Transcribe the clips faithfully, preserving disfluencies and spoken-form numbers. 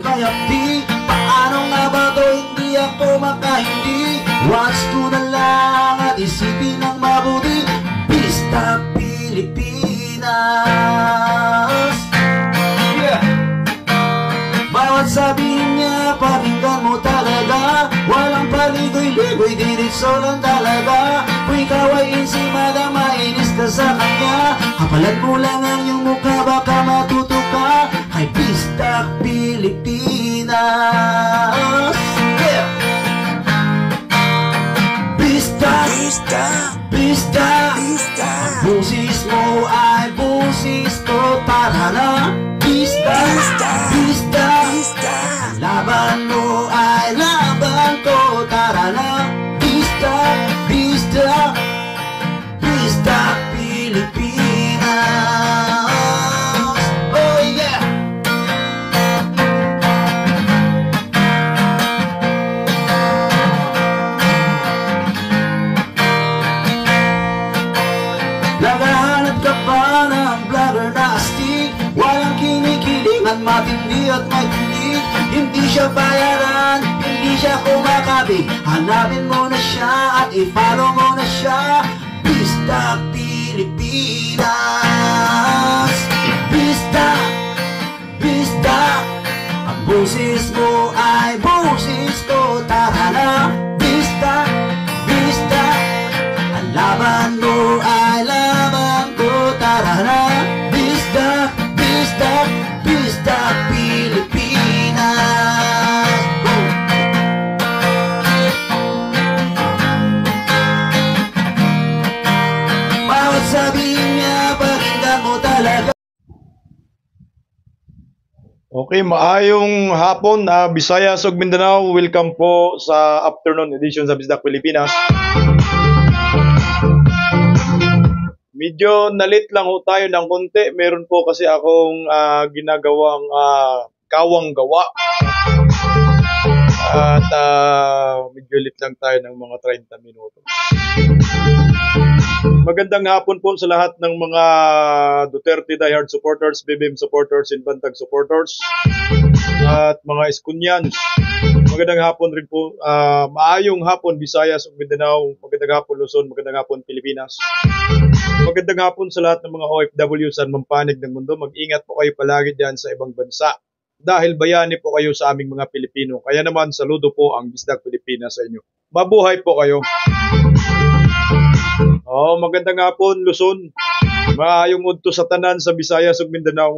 kaya di paano nga ba to hindi ako makahindi? Watch to na lang at isipin ng mabuti. Pista Pilipinas. Yeah. Bawat sabihin niya pakinggan mo talaga. Walang paligoy-ligoy, diretso lang talaga. Kung ikaw ay insimada, mainis ka sa kanya. Kapalan mo lang ang iyong mukha, baka matuto ka. Kay Pista Pilipinas. Yeah. Pista, Pista, Pista, Pista. Busis mo ay busis ko, tara na. Pista, Pista, Pista, Pista. Laban mo ay laban ko, tara na. Pista, Pista, Pista Pilipinas. Oh yeah. Naghahanap ka pa ng vlogger na astig, walang kinikiling at matindi at matindi. Hindi siya bayaran, hindi siya kumakabig. Hanapin mo na siya at i-follow mo na siya. Pista Pilipinas. Pista, Pista. Ang busis mo ay busis ko, tara na. Pista, Pista. Ang laban mo ay laban ko, tara na. Pista, Pista, Pista Pilipinas. Bawat sabihin niya, pakinggan mo talaga. Okay, maayong hapon na uh, Visayas ug Mindanao. Welcome po sa afternoon edition sa Bisdak Pilipinas. Medyo nalit lang ho tayo ng konti. Meron po kasi akong uh, ginagawang uh, kawang gawa. At uh, medyo lit lang tayo ng mga thirty minuto. Magandang hapon po sa lahat ng mga Duterte diehard supporters, B B M supporters, Infantag supporters, at mga Eskunyans. Magandang hapon rin po, uh, maayong hapon Visayas ug Mindanao, magandang hapon Luzon, magandang hapon Pilipinas. Magandang hapon sa lahat ng mga O F W sa mampanig ng mundo. Mag-ingat po kayo palagi diyan sa ibang bansa. Dahil bayani po kayo sa aming mga Pilipino. Kaya naman, saludo po ang Bisdak Pilipinas sa inyo. Mabuhay po kayo. Oh, magandang hapon, Luzon. Maayong udto sa tanan sa Visayas ug Mindanao.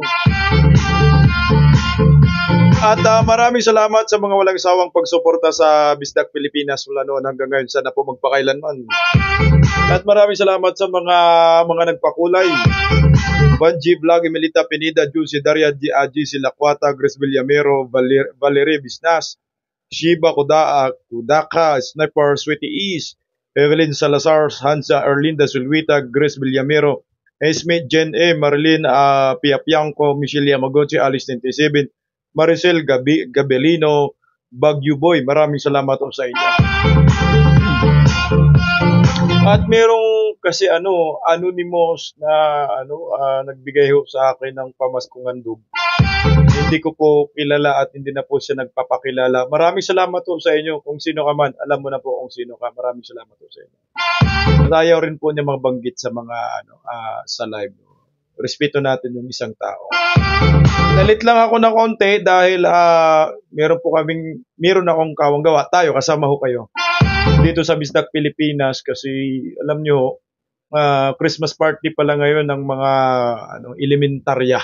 At uh, maraming salamat sa mga walang sawang pagsuporta sa Bisdak Pilipinas mula noon hanggang ngayon. Sana po magpakailanman. At maraming salamat sa mga mga nagpakulay. Banji Vlog, Emilita Pinida, Juicy Daria, G C Lakwata, Grace Villamero, Valer Valerie Bisnas, Shiba Kuda Kudaka, Sniper Sweetie East, Evelyn Salazar, Hansa Erlinda Sulwita, Grace Villamero, Esme Jen E, Marilyn uh, Piapiangco, Michelle Yamaguchi, Alice ninety-seven, Maricel Gabi Gabelino, Bagyo Boy. Maraming salamat po sa inyo. At merong kasi ano, anonymous na ano uh, nagbigay ho sa akin ng pamaskong handog. Hindi ko po kilala at hindi na po siya nagpapakilala. Maraming salamat po sa inyo. Kung sino ka man, alam mo na po kung sino ka. Maraming salamat po sa inyo. At ayaw rin po niya mabanggit sa mga ano uh, sa live. Respeto natin yung isang tao. Nalit lang ako ng konti dahil uh, meron po kaming meron akong kawang gawa. Tayo kasama ho kayo dito sa Bisdak Pilipinas kasi alam nyo, uh, Christmas party pala ngayon ng mga ano, elementarya.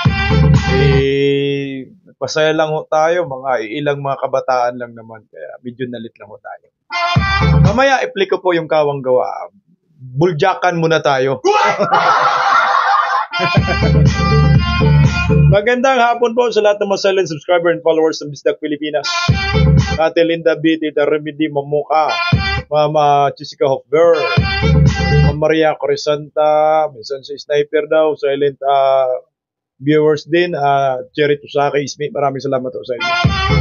Eh, pasaya lang ho tayo, mga ilang mga kabataan lang naman, kaya medyo nalit lang ho tayo. Mamaya i-play ko po yung kawang gawa. Buljakan muna tayo. Magandang hapon po sa lahat ng mga silent subscriber and followers ng Bisdak Pilipinas. Ate Linda B, Tita Remedy Mamuka, Mama Jessica Hofber, Mama Maria Corisanta, minsan si Sniper daw, silent uh, viewers din, uh, Cherry Tusaki, Ismi, maraming salamat po sa inyo.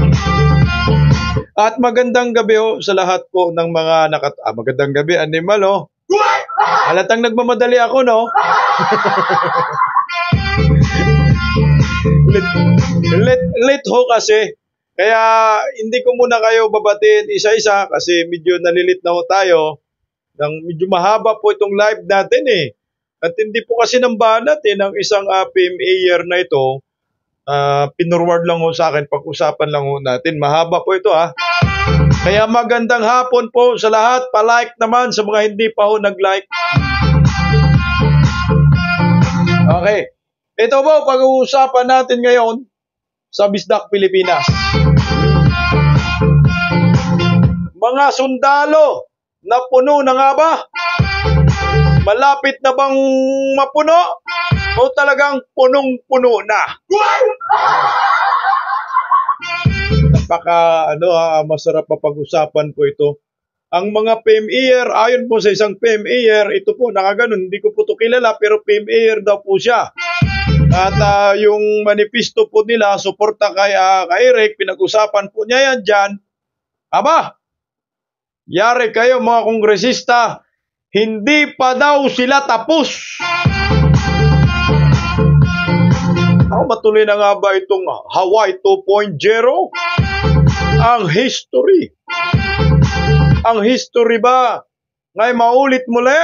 At magandang gabi ho sa lahat po ng mga nakat... Ah, magandang gabi, Animal ho. Halatang nagmamadali ako, no? Late, late ho kasi. Kaya hindi ko muna kayo babatiin isa-isa kasi medyo nalilit na ho tayo. Nang medyo mahaba po itong live natin eh. At hindi po kasi nambahan natin ng isang uh, P M A year na ito. Uh, pinorward lang ho sa akin, pag-usapan lang ho natin. Mahaba po ito ha. Kaya magandang hapon po sa lahat. Pa-like naman sa mga hindi pa ho nag-like. Okay. Ito po, pag-uusapan natin ngayon sa Bisdak Pilipinas. Mga sundalo na puno na nga ba? Malapit na bang mapuno? O talagang punong-puno na? Napaka ano ha, masarap pa pag-usapan po ito. Ang mga P M A year, ayon po sa isang P M A year, ito po nakaganon, hindi ko po ito kilala pero P M A year daw po siya. At uh, yung manifesto po nila, suporta kay, uh, kay Eric, pinag-usapan po niya yan dyan. Aba, yari kayo mga kongresista, hindi pa daw sila tapos. Ako, matuloy na nga ba itong Hawaii two point oh? Ang history. Ang history ba ngay maulit muli?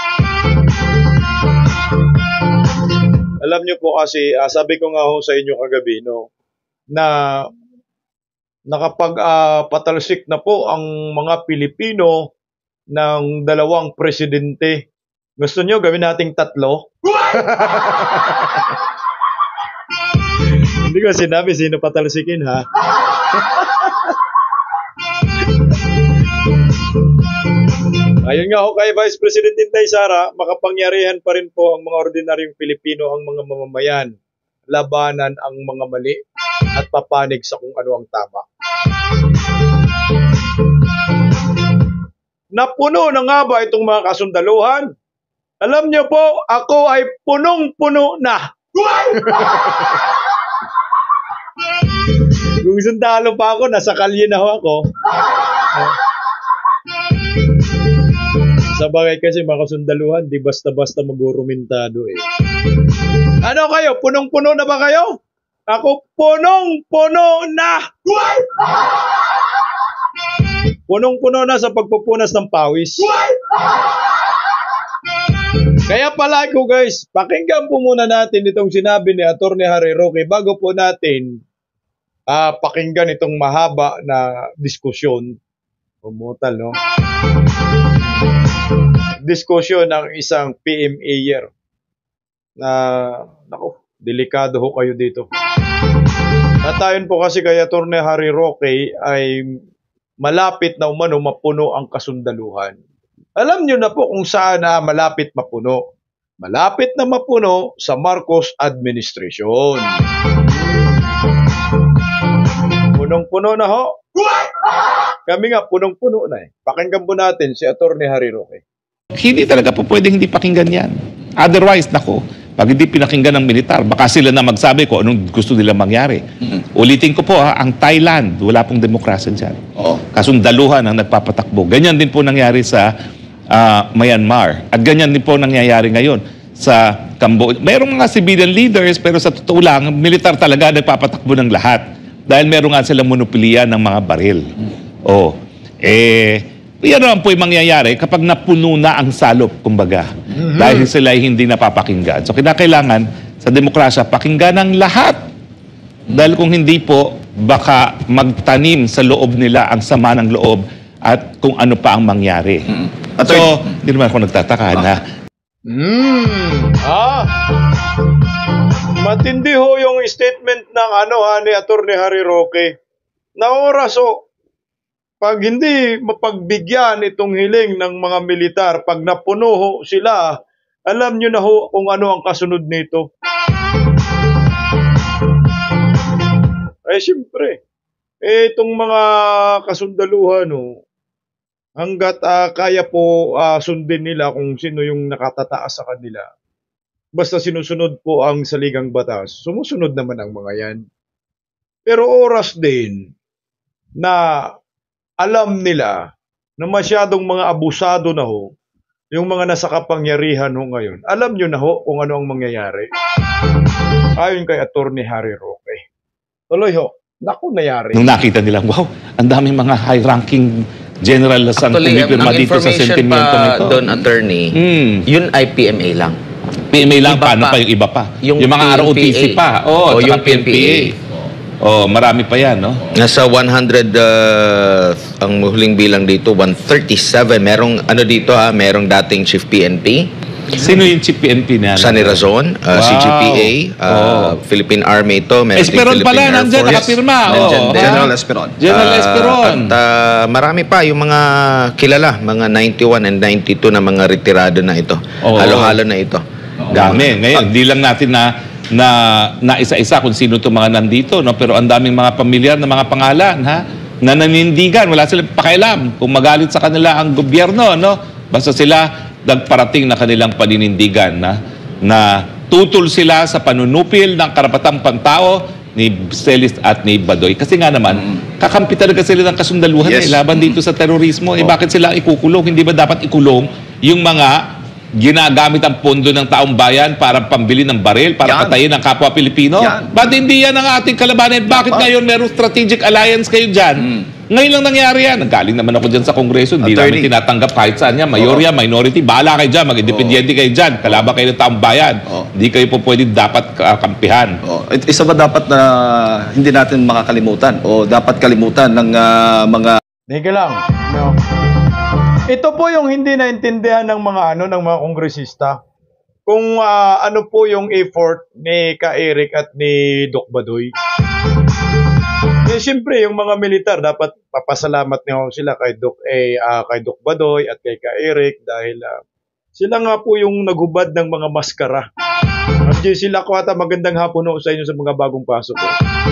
Alam niyo po kasi, uh, sabi ko nga ho sa inyo kagabi, no, na nakapag-patalsik uh, na po ang mga Pilipino ng dalawang presidente. Gusto niyo gawin nating tatlo? Hindi ko sinabi sino patalsikin ha. Ayun nga ho kay Vice President Inday Sara, makapangyarihan pa rin po ang mga ordinaryong Pilipino, ang mga mamamayan. Labanan ang mga mali at papanig sa kung ano ang tama. Napuno na nga ba itong mga kasundaluhan? Alam niyo po, ako ay punong-puno na. Kung sundalo pa ako, nasa kalye na ho ako. Sa bagay kasi mga kasundaluhan, di basta-basta mag-urumintado eh. Ano kayo? Punong-puno na ba kayo? Ako punong-puno na! Punong-puno na sa pagpupunas ng pawis. Kaya pala ko guys, pakinggan po muna natin itong sinabi ni Atty. Harry Roque bago po natin uh, pakinggan itong mahaba na diskusyon. Umutal, no? Diskusyon ng isang P M A year na, naku, delikado ho kayo dito. At ayon po kasi kay Atty. Harry Roque ay malapit na umano mapuno ang kasundaluhan. Alam nyo na po kung saan na malapit mapuno. Malapit na mapuno sa Marcos administration. Punong-puno na ho. Kami nga punong-puno na eh. Pakinggan po natin si Atty. Harry Roque. Hindi talaga po pwedeng hindi pakinggan yan. Otherwise, nako, pag hindi pinakinggan ng militar, baka sila na magsabi ko anong gusto nila mangyari. Mm-hmm. Ulitin ko po ha, ang Thailand, wala pong demokrasya dyan. Oh. Kasundaluhan ang nagpapatakbo. Ganyan din po nangyari sa uh, Myanmar. At ganyan din po nangyayari ngayon sa Cambodia. Mayroong mga civilian leaders, pero sa totoo lang, militar talaga nagpapatakbo ng lahat. Dahil meron nga silang monopolya ng mga baril. Mm-hmm. Oh, eh... Yan naman po yung mangyayari kapag napuno na ang salop, kumbaga. Mm-hmm. Dahil sila ay hindi napapakinggan. So, kinakailangan sa demokrasya, pakinggan ng lahat. Dahil kung hindi po, baka magtanim sa loob nila ang sama ng loob at kung ano pa ang mangyari. Mm-hmm. So, hindi naman ako nagtataka ah. na. Mm. Ah. Matindi ho yung statement ng ano ha, ni Atty. Harry Roque. Na oras o, pag hindi mapagbigyan itong hiling ng mga militar, pag napuno ho sila, alam nyo na ho kung ano ang kasunod nito. Eh, siyempre, eh, itong mga kasundaluhan, no, hanggat uh, kaya po uh, sundin nila kung sino yung nakatataas sa kanila, basta sinusunod po ang saligang batas, sumusunod naman ang mga yan. Pero oras din na alam nila na masyadong mga abusado na ho, yung mga nasa kapangyarihan ho ngayon, alam nyo na ho kung ano ang mangyayari. Ayon kay Atty. Harry Roque. Tuloy ho. Naku, nayari. Nung nakita nila, wow, ang daming mga high-ranking general na sang Actually, ang, pumipirma ang dito sa information sentimento na pa ito. doon, attorney, Mm. yun ay P M A lang. P M A lang, Iba paano pa. pa yung iba pa? Yung Yung, mga P N P A. R O T C pa. Oo, O, tsaka yung P N P A. Oh, marami pa yan, no? Nasa one hundred, uh, ang huling bilang dito, one thirty-seven. Merong, ano dito ha, merong dating chief P N P, Sino yung chief P N P na? San Razon, uh, Wow. C G P A, uh, Oh. Philippine Army ito, meron ding Esperon Philippine pala, Air nandyan, Force. nakapirma. Nandyan Oh. din. General Esperon. General Ah, Esperon. At ah, marami pa yung mga kilala, mga ninety-one and ninety-two na mga retirado na ito. Oo. Halo-halo na ito. Dami. Ngayon, hindi lang natin na na, na isa-isa kung sino itong mga nandito, no? Pero ang daming mga pamilyar na mga pangalan, ha? Na nanindigan. Wala silang pakialam kung magalit sa kanila ang gobyerno, no? Basta sila nagparating na kanilang paninindigan na, na tutol sila sa panunupil ng karapatang pantao ni Celis at ni Badoy. Kasi nga naman, kakampi talaga sila ng kasundaluhan Yes. eh, laban dito sa terorismo. Eh, bakit sila ikukulong? Hindi ba dapat ikulong yung mga ginagamit ang pondo ng taong bayan para pambili ng baril, para Yan. patayin ang kapwa Pilipino? Yan. Ba't hindi yan ang ating kalabanin? Bakit ngayon merong strategic alliance kayo dyan? Mm. Ngayon lang nangyari yan. Nagaling naman ako dyan sa Kongreso. Hindi Attorney. namin tinatanggap kahit saan yan. Mayorya, minority, bahala kayo dyan. Mag-independyente kayo dyan. Kalaban kayo ng taong bayan. Oo. Hindi kayo po pwede dapat uh, kampihan. Oh, it- isa ba dapat na hindi natin makakalimutan o dapat kalimutan ng ah, mga Teka lang. No. Ito po yung hindi naintindihan ng mga ano ng mga kongresista. Kung ah, ano po yung effort ni Ka Eric at ni Doc Badoy. Eh, siyempre, yung mga militar, dapat papasalamat niyo sila kay Doc, eh, ah, kay Doc Badoy at kay Ka Eric dahil ah, sila nga po yung naghubad ng mga maskara. At sila ko ata magandang hapon ho sa inyo sa mga bagong pasok. Ho.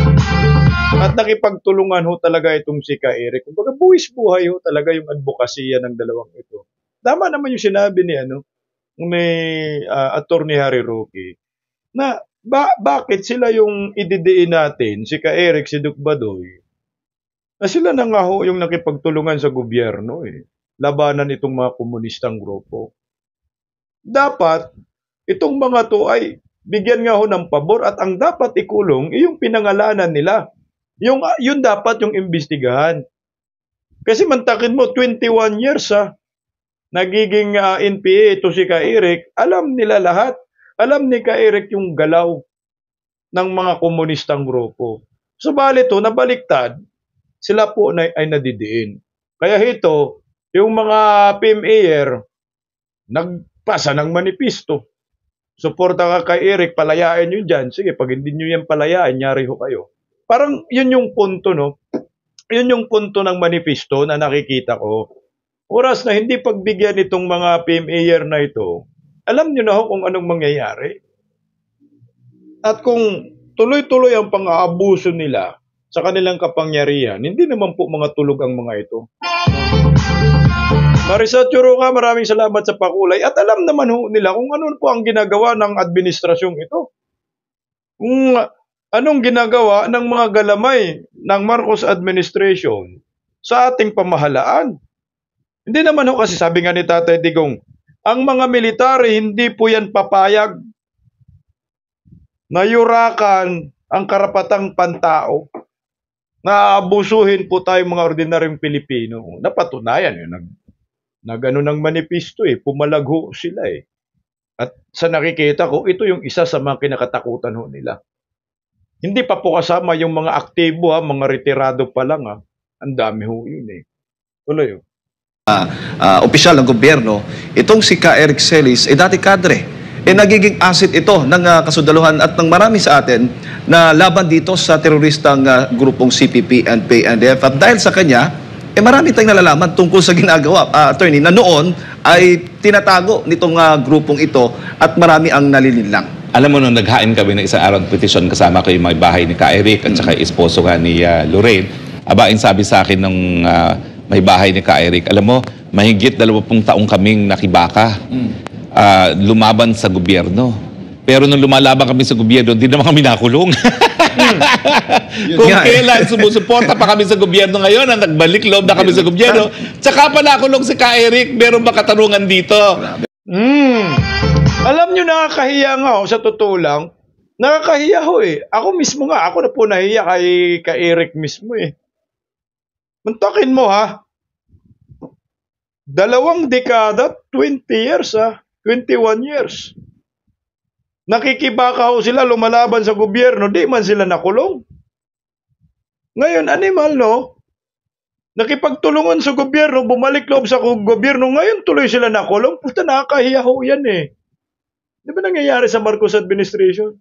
At nakipagtulungan ho talaga itong si Ka Eric. Kumbaga buwis buhay ho talaga yung advokasya ng dalawang ito. Tama naman yung sinabi ni ano ni uh, Attorney Harry Roque na ba bakit sila yung ididiin natin, si Ka Eric, si Doc Badoy, na sila na nga ho yung nakipagtulungan sa gobyerno eh. Labanan itong mga komunistang grupo. Dapat itong mga to ay bigyan nga ho ng pabor at ang dapat ikulong ay yung pinangalanan nila. Yung, yun dapat yung imbestigahan. Kasi mantakin mo, twenty-one years ha, nagiging uh, N P A ito si Ka Eric, alam nila lahat. Alam ni Ka Eric yung galaw ng mga komunistang grupo. Subalit ho, nabaliktad, sila po na, ay nadidiin. Kaya ito, yung mga P M A-er, nagpasa ng manipisto. Suporta ka kay Eric, palayain nyo dyan. Sige, pag hindi nyo yan palayain, nyari ho kayo. Parang yun yung punto, no? Yun yung punto ng manipisto na nakikita ko. Oras na hindi pagbigyan itong mga P M A-er na ito, alam nyo na ho kung anong mangyayari. At kung tuloy-tuloy ang pang-aabuso nila sa kanilang kapangyarihan, hindi naman po mga tulog ang mga ito. Marisa Churuca, maraming salamat sa pakulay. At alam naman ho nila kung ano po ang ginagawa ng administrasyong ito. Kung anong ginagawa ng mga galamay ng Marcos administration sa ating pamahalaan. Hindi naman ho kasi sabi nga ni Tatay Digong, ang mga military hindi po yan papayag na yurakan ang karapatang pantao na abusuhin po tayong mga ordinaryong Pilipino. Napatunayan yun. Nag, nag ano ng manipisto eh. Pumalagho sila eh. At sa nakikita ko, ito yung isa sa mga kinakatakutan ho nila. Hindi pa po kasama yung mga aktibo ha, mga retirado pa lang ha. Ang dami ho yun eh. Tuloy ho. uh, opisyal ng gobyerno, itong si Ka Eric Celis, eh dati kadre. Eh nagiging asset ito ng uh, kasundaluhan at ng marami sa atin na laban dito sa teroristang uh, grupong C P P and P N D F. At dahil sa kanya, eh marami tayong nalalaman tungkol sa ginagawa, uh, attorney, na noon ay tinatago nitong uh, grupong ito at marami ang nalilinlang. Alam mo, nung naghain kami ng isang araw petition, kasama ko yung mga bahay ni Ka Eric at saka esposo nga ni uh, Lorraine, abain sabi sa akin ng uh, may bahay ni Ka Eric, alam mo, mahigit dalawampung taong kaming nakibaka. Mm. Uh, lumaban sa gobyerno. Pero nung lumalaban kami sa gobyerno, hindi naman kami nakulong. Hmm. Kung kailan sumusuporta pa kami sa gobyerno ngayon, na nagbalik loob na kami sa gobyerno, tsaka pa nakulong si Ka Eric, meron ba katanungan dito? Hmm. Alam nyo, nakakahiya nga oh, sa totoo lang, Nakakahiya ho eh. Ako mismo nga, ako na po nahiya kay, kay Eric mismo eh. Mantakin mo ha. Dalawang dekada, twenty years ha. twenty-one years. Nakikibaka ho sila, lumalaban sa gobyerno, di man sila nakulong. Ngayon, animal no? Nakipagtulungan sa gobyerno, bumalik loob sa gobyerno, ngayon tuloy sila nakulong. Puta, nakakahiya ho yan eh. Di ba nangyayari sa Marcos administration?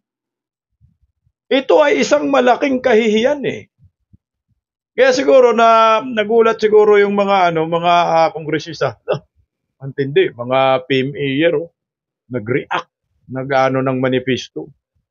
Ito ay isang malaking kahihiyan eh. Kaya siguro na nagulat siguro yung mga ano, mga uh, kongresista. Ah, antindi, mga P M A year, oh, nag-react, nag-ano ng manifesto.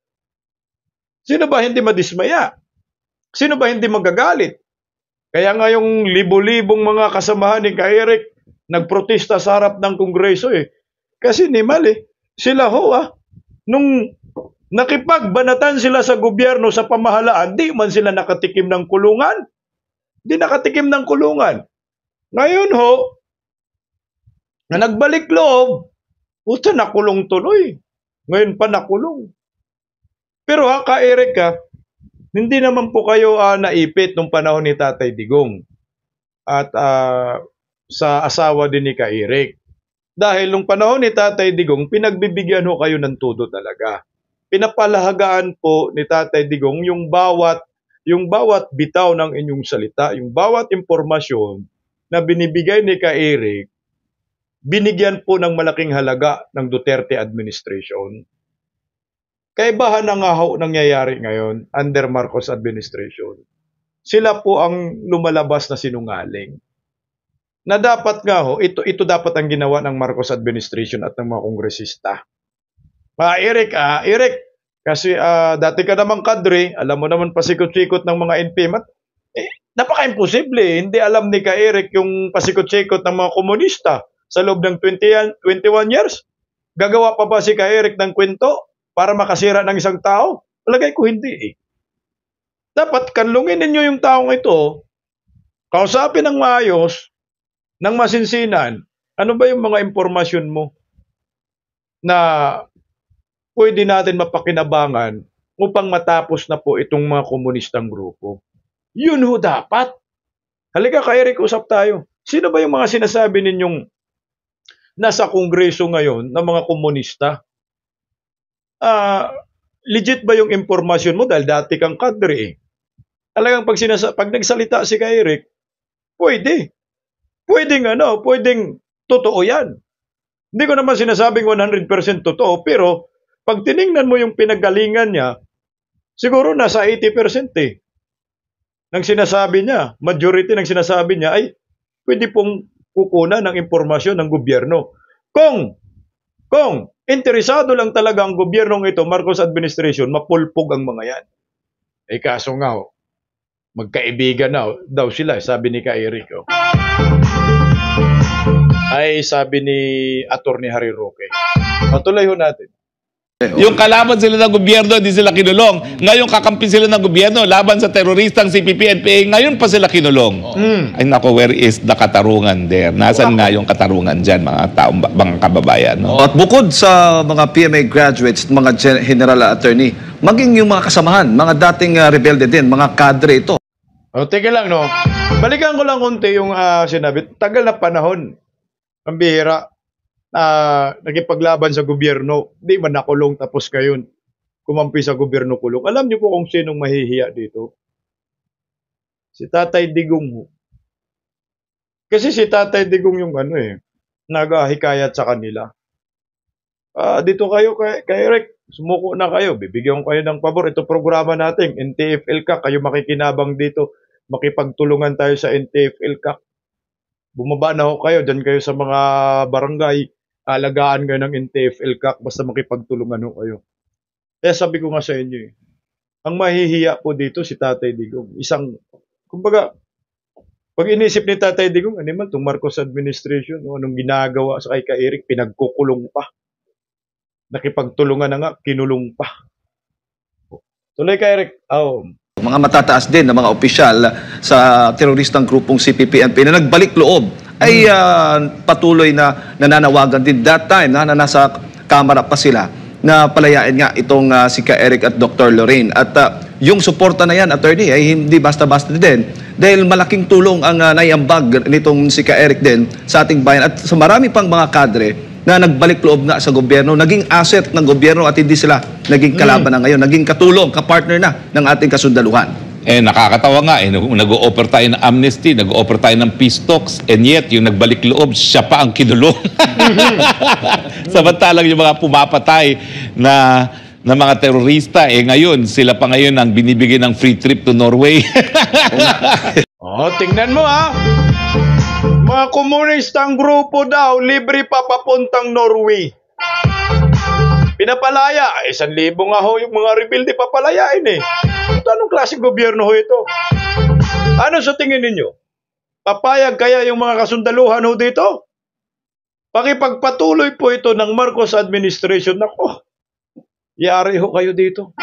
Sino ba hindi madismaya? Sino ba hindi magagalit? Kaya nga yung libo-libong mga kasamahan ni Eric nagprotesta sa harap ng Kongreso eh. Kasi ni Mali, sila ho ah, nung nakipagbanatan sila sa gobyerno sa pamahalaan, di man sila nakatikim ng kulungan. Di nakatikim ng kulungan. Ngayon ho, na nagbalik loob, puta nakulong tuloy. Ngayon pa nakulong. Pero ha, ka Eric ha, hindi naman po kayo uh, naipit nung panahon ni Tatay Digong at uh, sa asawa din ni Ka Eric. Dahil nung panahon ni Tatay Digong, pinagbibigyan ho kayo ng todo talaga. Pinapalahagaan po ni Tatay Digong yung bawat, yung bawat bitaw ng inyong salita, yung bawat impormasyon na binibigay ni Ka Eric, binigyan po ng malaking halaga ng Duterte administration. Kaibahan na nga ho nangyayari ngayon under Marcos administration. Sila po ang lumalabas na sinungaling. Na dapat nga ho, ito, ito dapat ang ginawa ng Marcos administration at ng mga kongresista. Pa Eric, ah, Eric, kasi ah, dati ka namang kadre, alam mo naman pasikot-sikot ng mga N P M. Eh, napaka-imposible. Hindi alam ni Ka Eric yung pasikot-sikot ng mga komunista sa loob ng twenty, twenty-one years. Gagawa pa ba si Ka Eric ng kwento para makasira ng isang tao? Palagay ko hindi eh. Dapat kanlungin ninyo yung taong ito, kausapin ng maayos, ng masinsinan, ano ba yung mga impormasyon mo na pwede natin mapakinabangan upang matapos na po itong mga komunistang grupo. Yun ho dapat. Halika Ka Eric, usap tayo. Sino ba yung mga sinasabi ninyong nasa kongreso ngayon na mga komunista? Uh, legit ba yung impormasyon mo dahil dati kang kadre eh? Talagang pag, sinasa pag nagsalita si Ka Eric, pwede. Pwedeng ano, pwedeng totoo yan. Hindi ko naman sinasabing one hundred percent totoo, pero pag tiningnan mo yung pinagalingan niya, siguro nasa eighty percent eh. Nang sinasabi niya, majority ng sinasabi niya ay pwede pong kukunan ng impormasyon ng gobyerno. Kung, kung, interesado lang talaga ang gobyernong ito, Marcos administration, mapulpog ang mga yan. Eh kaso nga, oh, magkaibigan na oh, daw sila, sabi ni Ka Eric. Oh. Ay sabi ni Attorney Harry Roque. Patuloy ho natin. Yung kalaban sila ng gobyerno, hindi sila kinulong. Ngayon kakampi sila ng gobyerno laban sa teroristang C P P N P A. Ngayon pa sila kinulong. Mm. Ay nako, where is the katarungan there? Nasaan nga yung katarungan dyan, mga taong, mga kababayan? No? At bukod sa mga P M A graduates, mga general attorney, maging yung mga kasamahan, mga dating uh, rebelde din, mga kadre ito. O, teka lang, no? Balikan ko lang konti yung uh, sinabi. Tagal na panahon. Ang bihira. Uh, nagipaglaban sa gobyerno, di man nakulong tapos ngayon kumampi sa gobyerno kulong. Alam niyo po kung sinong mahihiya dito? Si Tatay Digong. Kasi si Tatay Digong yung ano eh, nagahikayat sa kanila. Uh, dito kayo kay, kay Eric, sumuko na kayo, bibigyan ko kayo ng pabor. Ito programa natin, N T F L C A C, kayo makikinabang dito, makipagtulungan tayo sa N T F L C A C. Bumaba na ho kayo, dyan kayo sa mga barangay, alagaan kayo ng N T F L C A C, basta makipagtulungan ho kayo. Kaya sabi ko nga sa inyo eh, ang mahihiya po dito si Tatay Digong. Isang, kumbaga, pag inisip ni Tatay Digong, ano man, itong Marcos administration, no, anong ginagawa sa kay Ka Eric, pinagkukulong pa. Nakipagtulungan na nga, kinulong pa. Tuloy Ka Eric. Oh. Mga matataas din na mga opisyal sa teroristang grupong C P P N P na nagbalik loob ay uh, patuloy na nananawagan din that time na, na nasa kamera pa sila na palayain nga itong uh, si Ka Eric at Doctor Lorraine. At uh, yung suporta na yan, attorney, ay hindi basta-basta din. Dahil malaking tulong ang uh, naiambag nitong si Ka Eric din sa ating bayan. At sa marami pang mga kadre na nagbalik loob nga sa gobyerno, naging asset ng gobyerno at hindi sila naging kalaban na ngayon, naging katulong, kapartner na ng ating kasundaluhan. Eh, nakakatawa nga, eh, nag-o-offer tayo ng amnesty, nag-o-offer tayo ng peace talks, and yet, yung nagbalik loob, siya pa ang kinulong. Samantalang yung mga pumapatay na, na mga terorista, eh ngayon, sila pa ngayon ang binibigyan ng free trip to Norway. Oh, tingnan mo ha. Mga komunistang grupo daw, libre pa papuntang Norway. Pinapalaya, isang libo nga ho yung mga rebelde papalayain eh. Anong klaseng gobyerno ho ito? Ano sa tingin ninyo? Papayag kaya yung mga kasundaluhan ho dito? Pakipagpatuloy po ito ng Marcos administration. Nako, yari ho kayo dito.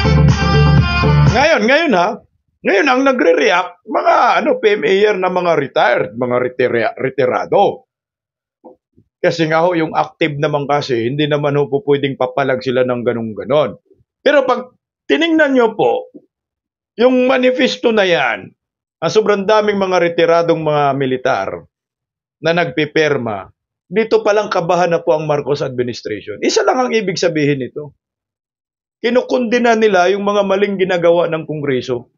Ngayon, ngayon ha, ngayon ang nagre-react, mga ano, P M A R na mga retired, mga retira retirado. Kasi nga ho, yung active naman kasi, hindi naman ho po pwedeng papalag sila ng ganun-ganon. Pero pag tiningnan nyo po, yung manifesto na yan, ang sobrang daming mga retiradong mga militar na nagpipirma, dito palang kabahan na po ang Marcos administration. Isa lang ang ibig sabihin nito. Kinukundina nila yung mga maling ginagawa ng Kongreso.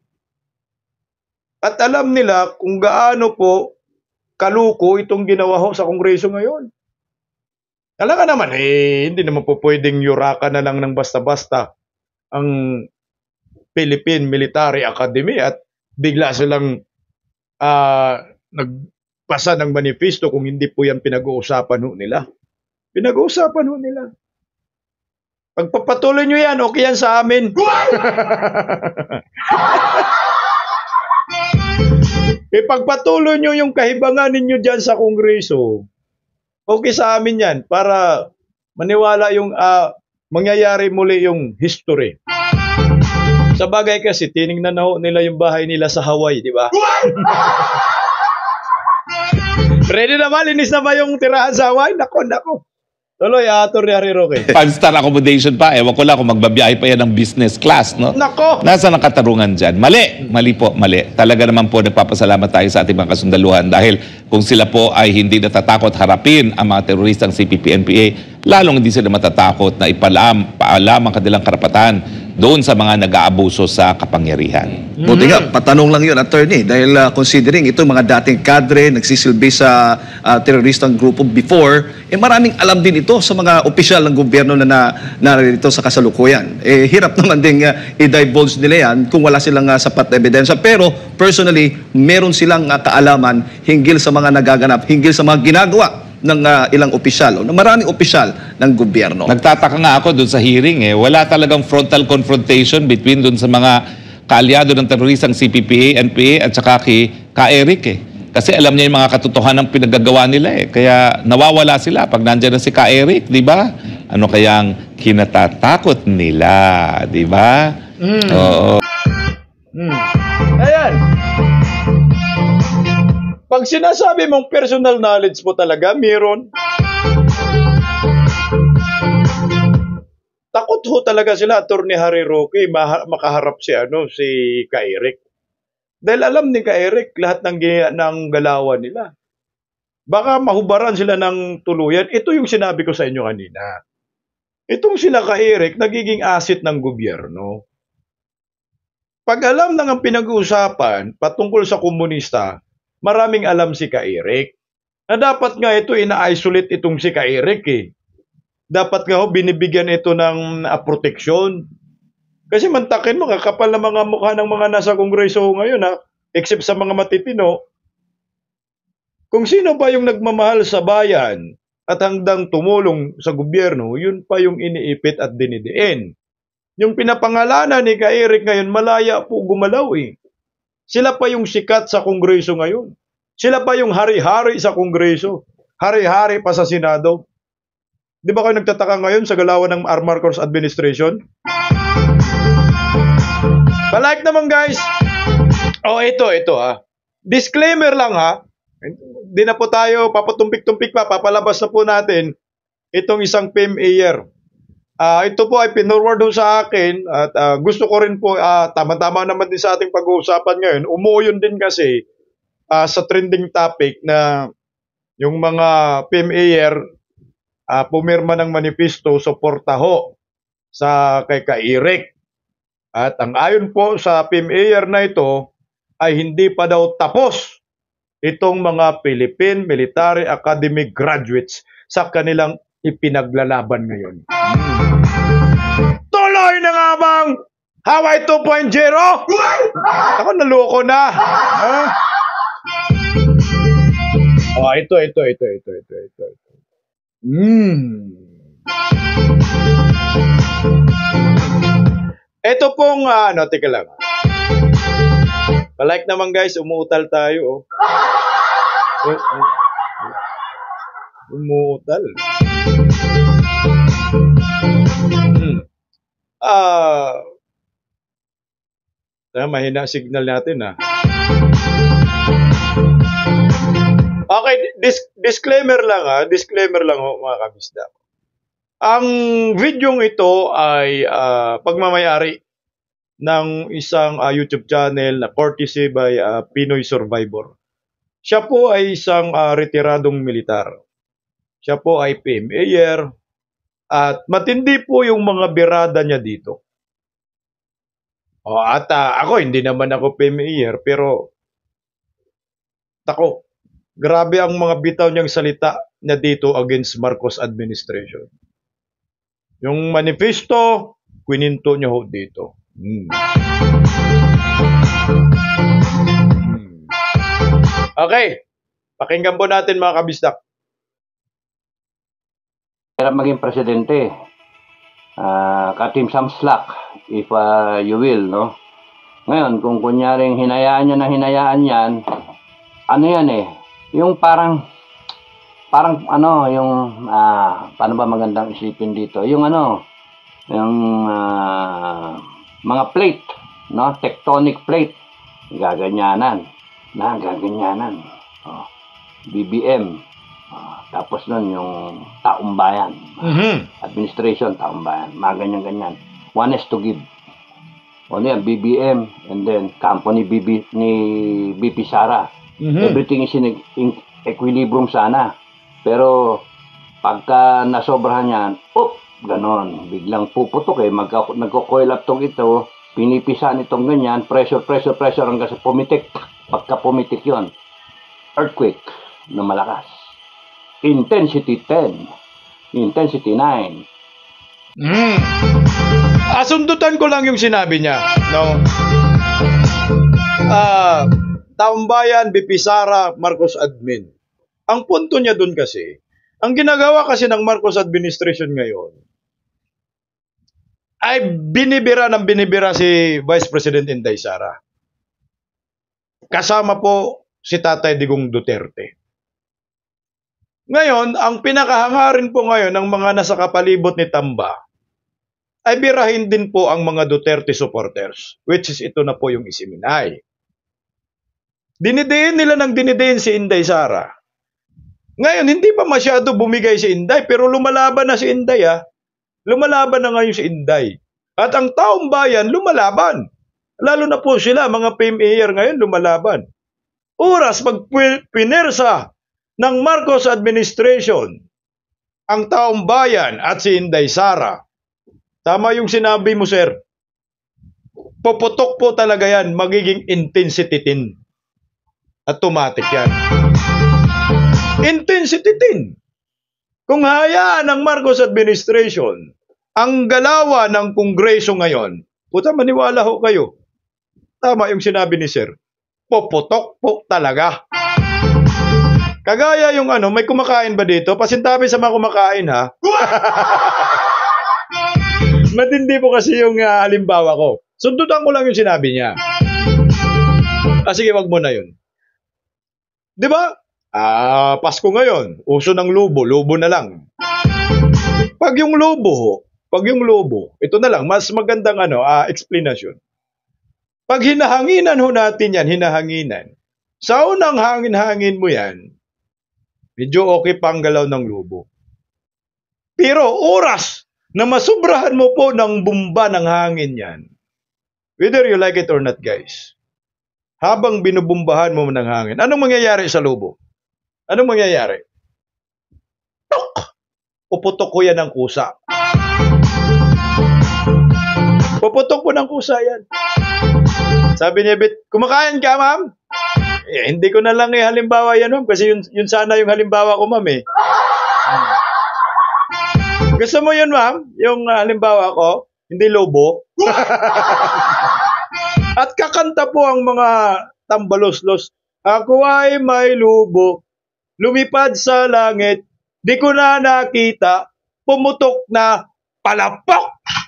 At alam nila kung gaano po kaluko itong ginawa ho sa Kongreso ngayon. Alam ka naman, eh, hindi naman po pwedeng yuraka na lang ng basta-basta ang Philippine Military Academy at bigla silang uh, nagpasa ng manifesto kung hindi po yan pinag-uusapan ho nila. Pinag-uusapan ho nila. Pagpapatuloy nyo yan, okay yan sa amin. Ipagpatuloy nyo yung kahibangan ninyo dyan sa Kongreso. Okay sa amin yan para maniwala yung uh, mangyayari muli yung history. Sa bagay kasi, tinignan na ho nila yung bahay nila sa Hawaii, di ba? Ready na ba? Linis na ba yung tirahan sa Hawaii? Nako, nako. Tuloy, Ator ni Harry Roque. Five-star accommodation pa. Ewan ko lang kung magbabiyahe pa yan ng business class, no? Nako! Nasaan ang katarungan dyan? Mali! Mali po, mali. Talaga naman po nagpapasalamat tayo sa ating mga kasundaluhan dahil kung sila po ay hindi natatakot harapin ang mga teroristang C P P N P A, lalong hindi sila matatakot na ipalam, paalam ang kanilang karapatan doon sa mga nag-aabuso sa kapangyarihan. Buti nga, patanong lang yun, attorney, dahil uh, considering ito mga dating kadre, nagsisilbi sa uh, teroristang grupo before, eh maraming alam din ito sa mga opisyal ng gobyerno na narito sa kasalukuyan. Eh hirap naman din uh, i-divulge nila yan kung wala silang uh, sapat na ebidensya. Pero personally, meron silang uh, kaalaman hinggil sa mga nagaganap, hinggil sa mga ginagawa ng uh, ilang opisyal o ng maraming opisyal ng gobyerno. Nagtataka nga ako doon sa hearing eh. Wala talagang frontal confrontation between doon sa mga kaalyado ng teroristang C P P A, N P A at saka kay Ka Eric eh. Kasi alam niya yung mga katotohanan ng pinagagawa nila eh. Kaya nawawala sila pag nandiyan na si Ka Eric, di ba? Ano kayang kinatatakot nila, di ba? Mm. Oo. Mm. Ayan. Pag sinasabi mong personal knowledge mo talaga, meron. Takot ho talaga sila, Attorney Harry Roque, makaharap si, ano, si Ka Eric. Dahil alam ni Ka Eric lahat ng, ng galawan nila. Baka mahubaran sila ng tuluyan. Ito yung sinabi ko sa inyo kanina. Itong sila Ka Eric, nagiging asset ng gobyerno. Pag alam na ang pinag-uusapan patungkol sa komunista, maraming alam si Ka Eric. Na dapat nga ito ina-isolate itong si Ka Eric eh. Dapat nga ho binibigyan ito ng uh, proteksyon. Kasi mantakin mo, kakapal na mga mukha ng mga nasa Kongreso ngayon ha, except sa mga matitino. Kung sino ba yung nagmamahal sa bayan at hanggang tumulong sa gobyerno, yun pa yung iniipit at dinidiin. Yung pinapangalanan ni Ka Eric ngayon, malaya po gumalaw eh. Sila pa yung sikat sa Kongreso ngayon. Sila pa yung hari-hari sa Kongreso. Hari-hari pa sa Senado. Di ba kayo nagtataka ngayon sa galawan ng Marcos administration? Palike naman guys. Oh, ito, ito ha. Disclaimer lang ha. Di na po tayo papatumpik-tumpik pa. Papalabas na po natin itong isang P M A R. Ah, ito po ay pinorward ho sa akin at ah, gusto ko rin po, ah, tama-tama naman din sa ating pag-uusapan ngayon. Umuuyon din kasi ah, sa trending topic na yung mga P M A R ah, pumirma ng manifesto suporta ho sa kay Ka-Irek. At ang ayon po sa P M A R na ito ay hindi pa daw tapos itong mga Philippine Military Academy graduates sa kanilang ipinaglalaban ngayon. Tuloy na nga bang Hawaii two point oh? Ako naloko na. Ha? Oh, ito, ito, ito, ito, ito, ito. ito. Hmm. Ito pong, uh, ano, tika lang. Palike naman guys, umuutal tayo. Oh. Oh, oh. Umuutal. Hmm. Ah, uh, mahina signal natin ah. Okay, dis- disclaimer lang ah, disclaimer lang ho mga kabisda. Ang videong ito ay uh, pagmamayari ng isang uh, YouTube channel na courtesy by uh, Pinoy Survivor. Siya po ay isang uh, retiradong militar. Siya po ay P M A R at matindi po yung mga birada niya dito. O, at uh, ako, hindi naman ako P M A R pero tako, grabe ang mga bitaw niyang salita niya dito against Marcos administration. Yung manifesto, kwininto niya ho dito. Hmm. Hmm. Okay, pakinggan po natin mga kabisdak. Hirap maging presidente. Uh, Katim some slack, if uh, you will, no? Ngayon, kung kunyaring hinayaan niya na hinayaan yan, ano yan eh, yung parang, parang ano, yung, uh, paano ba magandang isipin dito? Yung ano, yung uh, mga plate, no? Tectonic plate, gaganyanan, na gaganyanan. Oh, B B M. Uh, tapos nun yung taong bayan, Mm-hmm. administration, taong bayan, mga ganyan-ganyan. One is to give. O yan, B B M, and then kampo ni B B, ni B P Sara. Mm-hmm. Everything is in, in equilibrium sana. Pero pagka nasobrahan yan, up, ganon. Biglang puputok eh, magka, nagko-coil up tong ito, pinipisan itong ganyan, pressure, pressure, pressure hanggang sa pumitik. Pagka pumitik yon, earthquake na malakas. Intensity ten. Intensity nine. Mm. Asundutan ko lang yung sinabi niya. No? Ah, taong bayan, B P Sara, Marcos admin. Ang punto niya dun kasi, ang ginagawa kasi ng Marcos administration ngayon, ay binibira ng binibira si Vice President Inday Sara. Kasama po si Tatay Digong Duterte. Ngayon, ang pinakahangarin po ngayon ng mga nasa kapalibot ni Tamba ay birahin din po ang mga Duterte supporters, which is ito na po yung Isiminay. Dinidiin nila ng dinidiin si Inday Sara. Ngayon, hindi pa masyado bumigay si Inday, pero lumalaban na si Inday ha. Lumalaban na ngayon si Inday. At ang taong bayan, lumalaban. Lalo na po sila, mga P M A R ngayon, lumalaban. Oras, pag pinersa ng Marcos administration, ang taong bayan at si Inday Sara. Tama yung sinabi mo, sir. Puputok po talaga yan, magiging intensity ten. Automatic yan. Intensity ten. Kung hayaan ng Marcos administration ang galawan ng Kongreso ngayon, puta, maniwala ho kayo. Tama yung sinabi ni sir. Puputok po talaga. Kagaya yung ano, may kumakain ba dito? Pasintabi sa mga kumakain ha. Matindi po kasi yung uh, halimbawa ko. Sundutan ko lang yung sinabi niya. Ah, sige, wag mo na yun. Di ba? Ah, Pasko ngayon. Uso ng lobo. Lobo na lang. Pag yung lobo, pag yung lobo, ito na lang, mas magandang ano, uh, explanation. Pag hinahanginan ho natin yan, hinahanginan. Sa unang hangin-hangin mo yan, medyo okay pa ang galaw ng lobo. Pero oras na masubrahan mo po ng bumba ng hangin yan. Whether you like it or not, guys. Habang binubumbahan mo ng hangin, anong mangyayari sa lobo? Anong mangyayari? Tok! Puputok ko yan ng kusa. Puputok po ng kusa yan. Sabi niya, Bit, kumakain ka, ma'am? Eh, hindi ko na lang eh, halimbawa yan, ma'am. Kasi yun, yun sana yung halimbawa ko, ma'am eh. Gusto mo yun, ma'am? Yung uh, halimbawa ko? Hindi lobo? At kakanta po ang mga tambaloslos. Ako ay may lubo, lumipad sa langit, di ko na nakita, pumutok na palapok.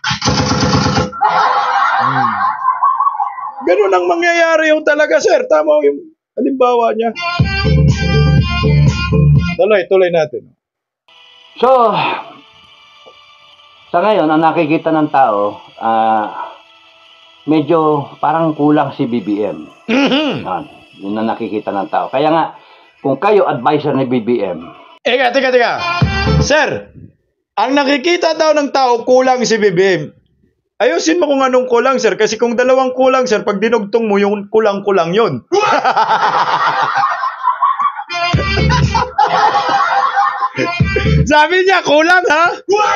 Hmm. Ganun ang mangyayari yung talaga, sir. Tama yung halimbawa niya. Tuloy, tuloy natin. So, sa ngayon, ang nakikita ng tao, ah, uh, medyo parang kulang si B B M. Mm-hmm. Yan, yun ang nakikita ng tao. Kaya nga, kung kayo advisor ni B B M. Eka, teka, teka. Sir, ang nakikita daw ng tao, kulang si B B M. Ayusin mo kung anong kulang, sir. Kasi kung dalawang kulang, sir, pag dinugtong mo, yung kulang-kulang yun. Sabi niya, kulang, ha?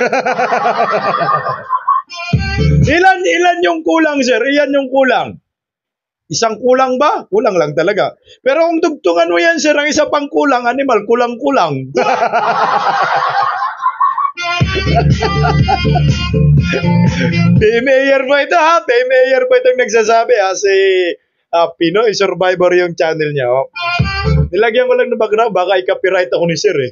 Ilan, ilan yung kulang, sir? Iyan yung kulang. Isang kulang ba? Kulang lang talaga. Pero kung dugtungan mo yan, sir, ang isa pang kulang, animal, kulang-kulang. P-Mayor po ito, ha? P-Mayor po itong nagsasabi, ha? Si uh, Pinoy Survivor yung channel niya, oh. Nilagyan ko lang ng background, baka i-copyright ako ni sir, eh.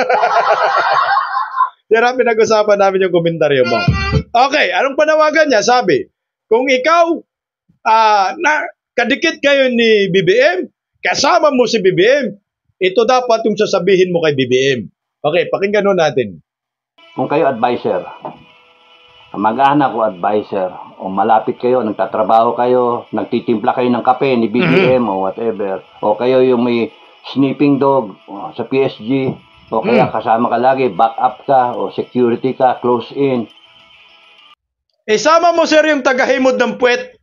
Yan, pinag-usapan namin yung komentaryo mo. Okay, anong panawagan niya? Sabi, kung ikaw, uh, na, kadikit kayo ni B B M, kasama mo si B B M, ito dapat yung sasabihin mo kay B B M. Okay, pakinggan nun natin. Kung kayo advisor, mag-anak o advisor, o malapit kayo, nagtatrabaho kayo, nagtitimpla kayo ng kape ni B B M mm-hmm. o whatever, o kayo yung may sniffing dog o, sa P S G, o kaya kasama ka lagi, back up ka, o security ka, close in. Eh, sama mo, sir, yung tagahimod ng puwet.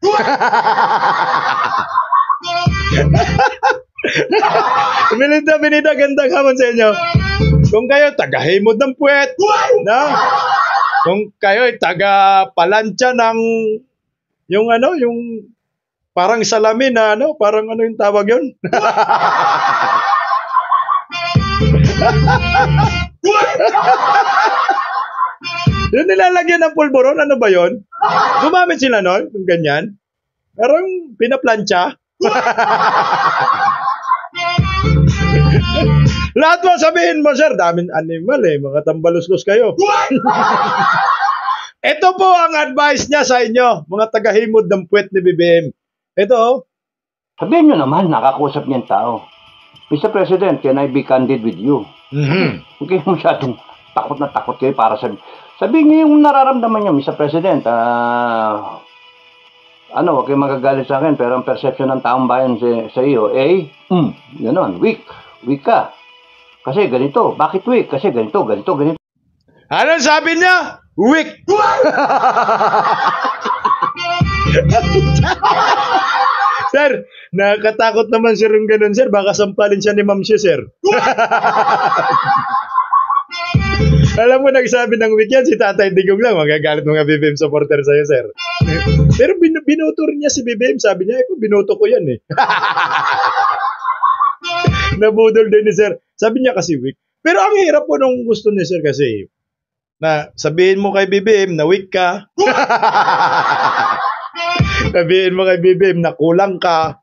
Minida, minida, gandang hamon sa inyo. Kung kayo, tagahimod ng puwet, na? Kung kayo ay taga-palansya ng, yung ano, yung parang salamin na, ano, parang ano yung tawag yun? Yung nilalagyan ng pulburon, ano ba yun? Gumamit sila nun, yung ganyan. Parang pinaplansya. Lahat mo sabihin mo, sir, daming animal eh, mga tambaluslos kayo. Ito po ang advice niya sa inyo, mga tagahimod ng puwet ni B B M. Ito, oh. Sabihin nyo naman, nakakusap niyang tao. Mister President, can I be candid with you? Mm-hmm. Okay, masyadong takot na takot kayo para sa... Sabihin niyo yung nararamdaman niyo, Mister President. Ah... Uh, ano, huwag kayong magagalit sa akin, pero ang perception ng taong bayan sa, sa iyo, eh, mm, gano'n, weak. Weak ka. Kasi ganito. Bakit weak? Kasi ganito, ganito, ganito. Anong sabi niya? Weak. Sir, nakakatakot naman sir yung ganun, sir. Baka sampalin siya ni Ma'am Shue, sir. Alam mo, nagsabi ng weak yan, si Tatay Digong lang. Magagalit mga B B M supporter sa'yo, sir. Pero bin binoto rin niya si B B M. Sabi niya, eh, binoto ko yan, eh. Nabudol din ni sir. Sabi niya kasi weak. Pero ang hirap po nung gusto ni sir kasi na sabihin mo kay B B M na weak ka. Sabihin mo kay B B M na kulang ka.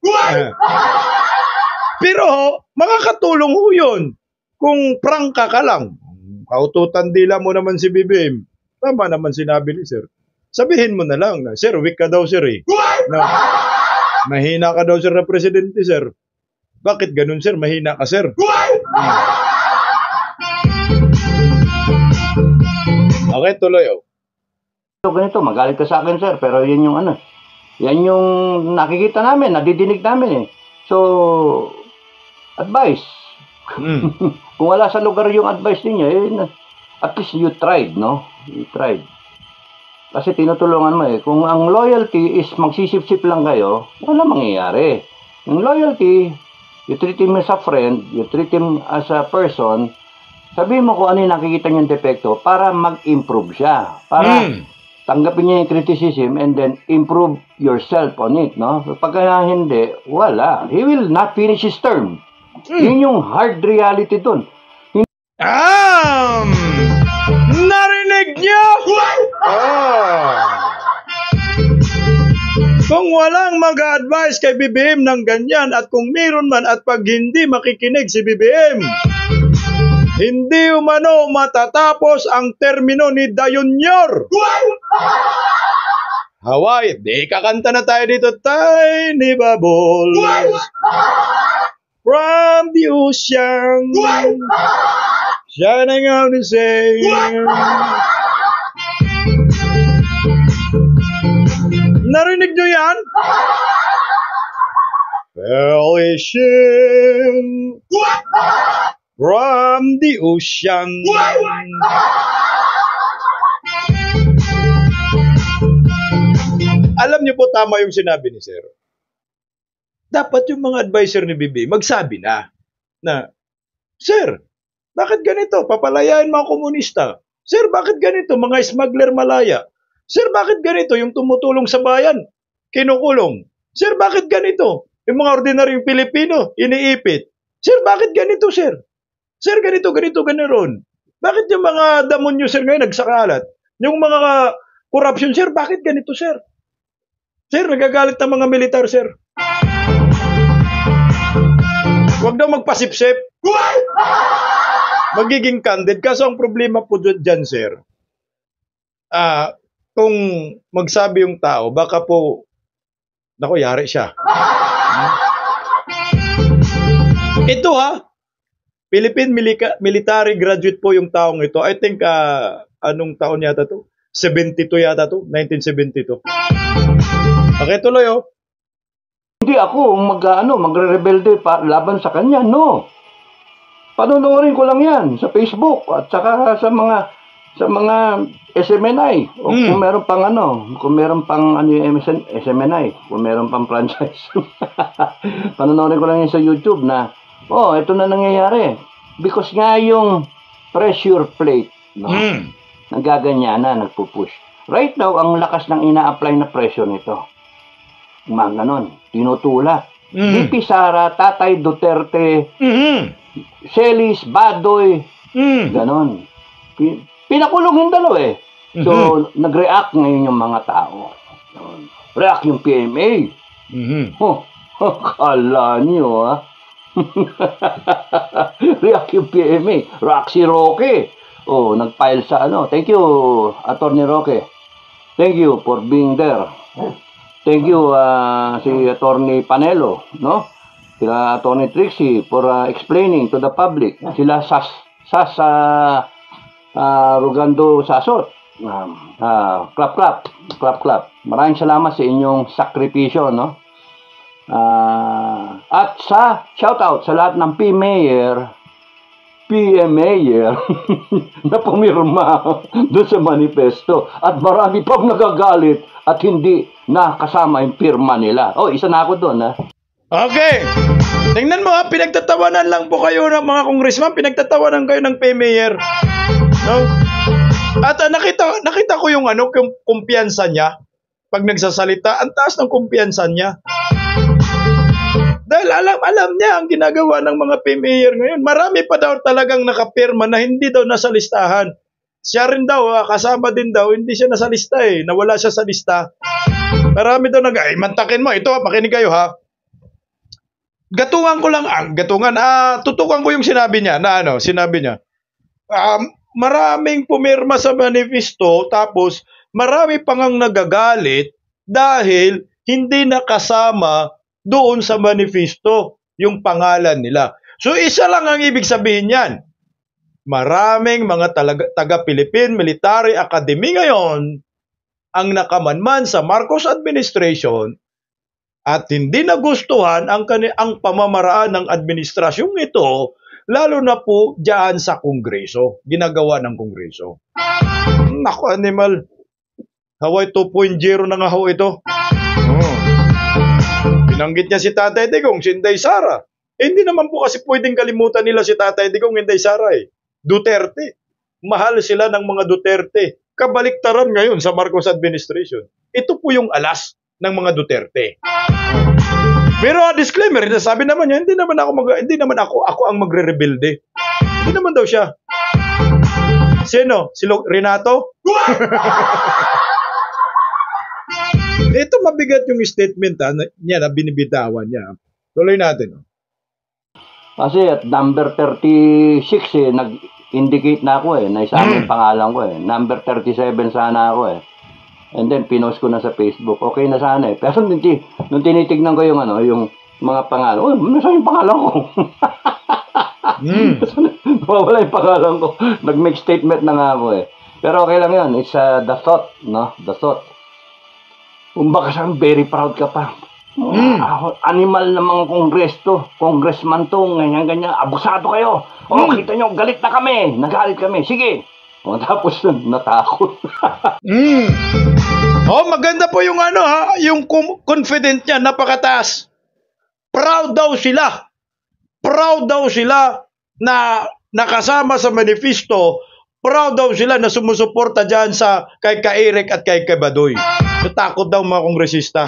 Pero makakatulong ho yun kung prangka ka lang. Kaututan dila mo naman si B B M. Tama naman sinabi ni sir. Sabihin mo na lang na, sir, weak ka daw sir eh. Na, mahina ka daw sir na presidente sir. Bakit ganun sir? Mahina ka sir. Hmm. Okay, tuloy oh. So, ganito, magalit ka sa akin sir, pero yan yung ano, yan yung nakikita namin, nadidinig namin eh. So, advice. Mm. Kung wala sa lugar yung advice niyo, eh, at least you tried, no? You tried. Kasi tinutulungan mo eh. Kung ang loyalty is magsisip-sip lang kayo, wala mangyayari. Yung loyalty, you treat him as a friend, you treat him as a person, sabihin mo kung ano yung nakikita niyang depekto para mag-improve siya. Para Mm. tanggapin niya yung criticism and then improve yourself on it, no? Pagka hindi, wala. He will not finish his term. Yun yung hard reality dun. Um, narinig niyo? Ah. Kung walang mag-advise kay B B M ng ganyan at kung meron man at pag hindi makikinig si B B M, hindi umano matatapos ang termino ni Dayunyor. Hawaii, di kakanta na tayo dito. Tiny bubbles from the ocean shining out the same. Narinig nyo yan? Felician from the ocean. Alam niyo po tama yung sinabi ni Sir. Dapat yung mga advisor ni B B magsabi na na, Sir, bakit ganito? Papalayain mga komunista. Sir, bakit ganito? Mga smuggler malaya. Sir, bakit ganito? Yung tumutulong sa bayan, kinukulong. Sir, bakit ganito? Yung mga ordinaryong Pilipino, iniipit. Sir, bakit ganito, sir? Sir, ganito, ganito, ganoon. Bakit yung mga damonyo, sir, ngayon nagsakalat? Yung mga corruption, sir, bakit ganito, sir? Sir, nagagalit ng mga militar, sir. Huwag daw magpasipsip. Magiging candid. Kaso ang problema po dyan, sir, ah, kung magsabi yung tao, baka po, naku, yari siya. Hmm? Ito ha, Philippine Milika- military graduate po yung taong ito. I think, uh, anong taon yata to? seventy-two yata to? nineteen seventy-two. Pakituloy oh. Hindi ako mag, ano, magre-rebelde pa, laban sa kanya, no. Panonoorin ko lang yan sa Facebook at saka sa mga sa mga S M N I. O Mm. kung meron pang ano, kung meron pang ano yung S M N I, kung meron pang franchise. Panonoorin ko lang yan sa YouTube na, oh, ito na nangyayari. Because nga yung pressure plate, no, Mm. nagaganyanan, nagpupush. Right now, ang lakas ng ina-apply na pressure nito. Mga ganon, tinutulak. Mm. D P Sara, Tatay Duterte, Mm-hmm. Celis, Badoy, Mm. ganon. Pi- Pinakulong yung dalawa eh. So, Mhm. nag-react ngayon yung mga tao. Yun. React yung P M A. Mm-hmm. Oh, kala nyo ha. React yung P M A. React si Roque. Oh, nag-file sa ano. Thank you, Attorney Roque. Thank you for being there. Thank you, uh, si Attorney Panelo, no? Sila Attorney Trixie for uh, explaining to the public. Sila Sas, Sas, uh, uh, Rugando Sasot. Um, uh, clap, clap, clap, clap. Maraming salamat sa inyong sakripisyo, no? Uh, at sa shoutout sa lahat ng P-Mayor, P-Mayor na pumirma doon sa manifesto. At marami pang nagagalit at hindi nakasama yung pirma nila. Oh, isa na ako doon, ha? Okay. Tingnan mo ha, pinagtatawanan lang po kayo ng mga congressman, pinagtatawanan kayo ng P-Mayor. No? At uh, nakita, nakita ko yung ano, yung kumpiyansa niya. Pag nagsasalita, ang taas ng kumpiyansa niya. Dahil alam, alam niya ang ginagawa ng mga P-Mayor ngayon. Marami pa daw talagang nakapirma na hindi daw nasa listahan. Siya rin daw, ah, kasama din daw, hindi siya nasa lista eh. Nawala siya sa lista. Marami daw nag, ay, mantakin mo. Ito, makinig kayo ha. Gatungan ko lang, ah, gatungan, ah, tutukan ko yung sinabi niya, na ano, sinabi niya. Um, maraming pumirma sa manifesto, tapos marami pang ang nagagalit dahil hindi nakasama doon sa manifesto yung pangalan nila. So isa lang ang ibig sabihin niyan. Maraming mga talaga, taga-Philippine Military Academy ngayon ang nakamanman sa Marcos administration at hindi nagustuhan ang, ang pamamaraan ng administrasyong ito, lalo na po diyan sa Kongreso, ginagawa ng Kongreso. Naku, animal. Hawaii two point oh na nga ho ito. Oh. Binanggit niya si Tatay Digong, si Inday Sara. Eh, hindi naman po kasi pwedeng kalimutan nila si Tatay Digong, Inday Sara eh. Duterte. Mahal sila ng mga Duterte. Kabaliktaran ngayon sa Marcos administration. Ito po yung alas ng mga Duterte. Pero uh, disclaimer, sabi naman niya, hindi naman ako mag, hindi naman ako ako ang magre-rebelde. Hindi naman daw siya. Sino? Si Renato? Ito mabigat yung statement ha, niya na binibitawan niya. Tuloy natin. Kasi at number thirty-six eh, nag-indicate na ako eh, na isa yung pangalan ko eh. Number thirty-seven sana ako eh. And then pinost ko na sa Facebook. Okay na sana eh. Pero nung, nung tinitignan ko yung ano, yung mga pangalan, oh, nasaan yung pangalan ko? mm. Mawala yung pangalan ko. Nag-make statement na nga ako eh. Pero okay lang yun. It's uh, the thought, no? The thought. Kumbaga saan, very proud ka pa. Mm. Uh, animal na mga kongres to. Congressman to, ganyan-ganyan. Abusado kayo. O, oh, mm. kita nyo, galit na kami. Nagalit kami. Sige. O, tapos natakot. mm. Oh, maganda po yung ano ha, yung confident niya, napakataas. Proud daw sila. Proud daw sila na nakasama sa manifesto. Proud daw sila na sumusuporta dyan sa kay Ka-Eric at kay Kabadoy. Natakot daw mga kongresista.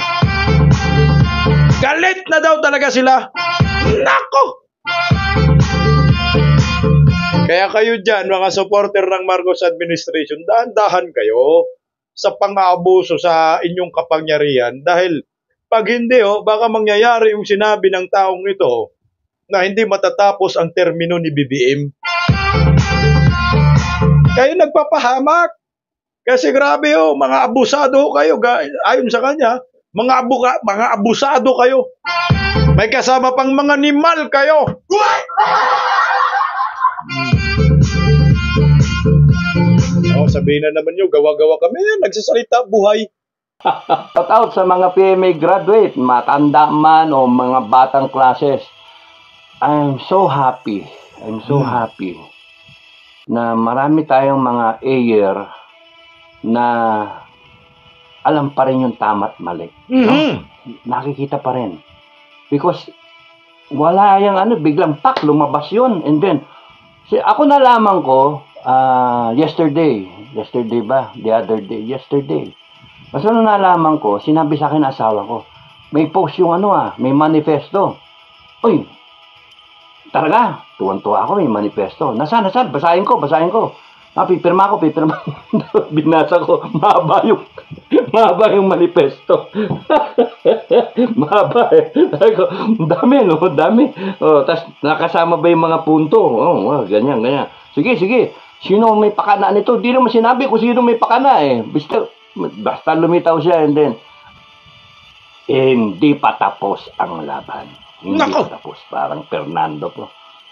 Galit na daw talaga sila. Nako! Kaya kayo dyan, mga supporter ng Marcos administration, dahan-dahan kayo sa pang-aabuso sa inyong kapangyarihan. Dahil pag hindi, oh, baka mangyayari yung sinabi ng taong ito na hindi matatapos ang termino ni B B M. Kayo nagpapahamak. Kasi grabe oh, mga abusado kayo. Ayon sa kanya, mga, abuka, mga abusado kayo. May kasama pang mga animal kayo. Oh, sabihin na naman nyo, gawa-gawa kami. Nagsasalita, buhay. Shout out sa mga P M A graduate, matanda man o mga batang classes. I'm so happy. I'm so hmm. happy na marami tayong mga A-year na alam pa rin yung tama at mali. Mm-hmm. No? Nakikita pa rin. Because wala yung ano, biglang tak, lumabas yun. And then, si, ako nalaman ko, uh, yesterday, yesterday ba? The other day, yesterday. Basta nung nalaman ko, sinabi sa akin asawa ko, may post yung ano ah, may manifesto. Uy, talaga, tuwan-tuwa ako, may manifesto. Nasaan, nasaan? Basahin ko, basahin ko. Ah, pipirma ko, pipirma ko. Binasa ko, mahaba yung, mahaba yung manifesto. Mahaba eh. Dami, no? Dami. Oh, tas nakasama ba yung mga punto? Oh, ganyan, ganyan. Sige, sige. Sino may pakana nito? Di naman sinabi kung sino may pakana eh. Basta, basta lumitaw siya and then, hindi pa tapos ang laban. Hindi Nako. pa tapos. Parang Fernando po.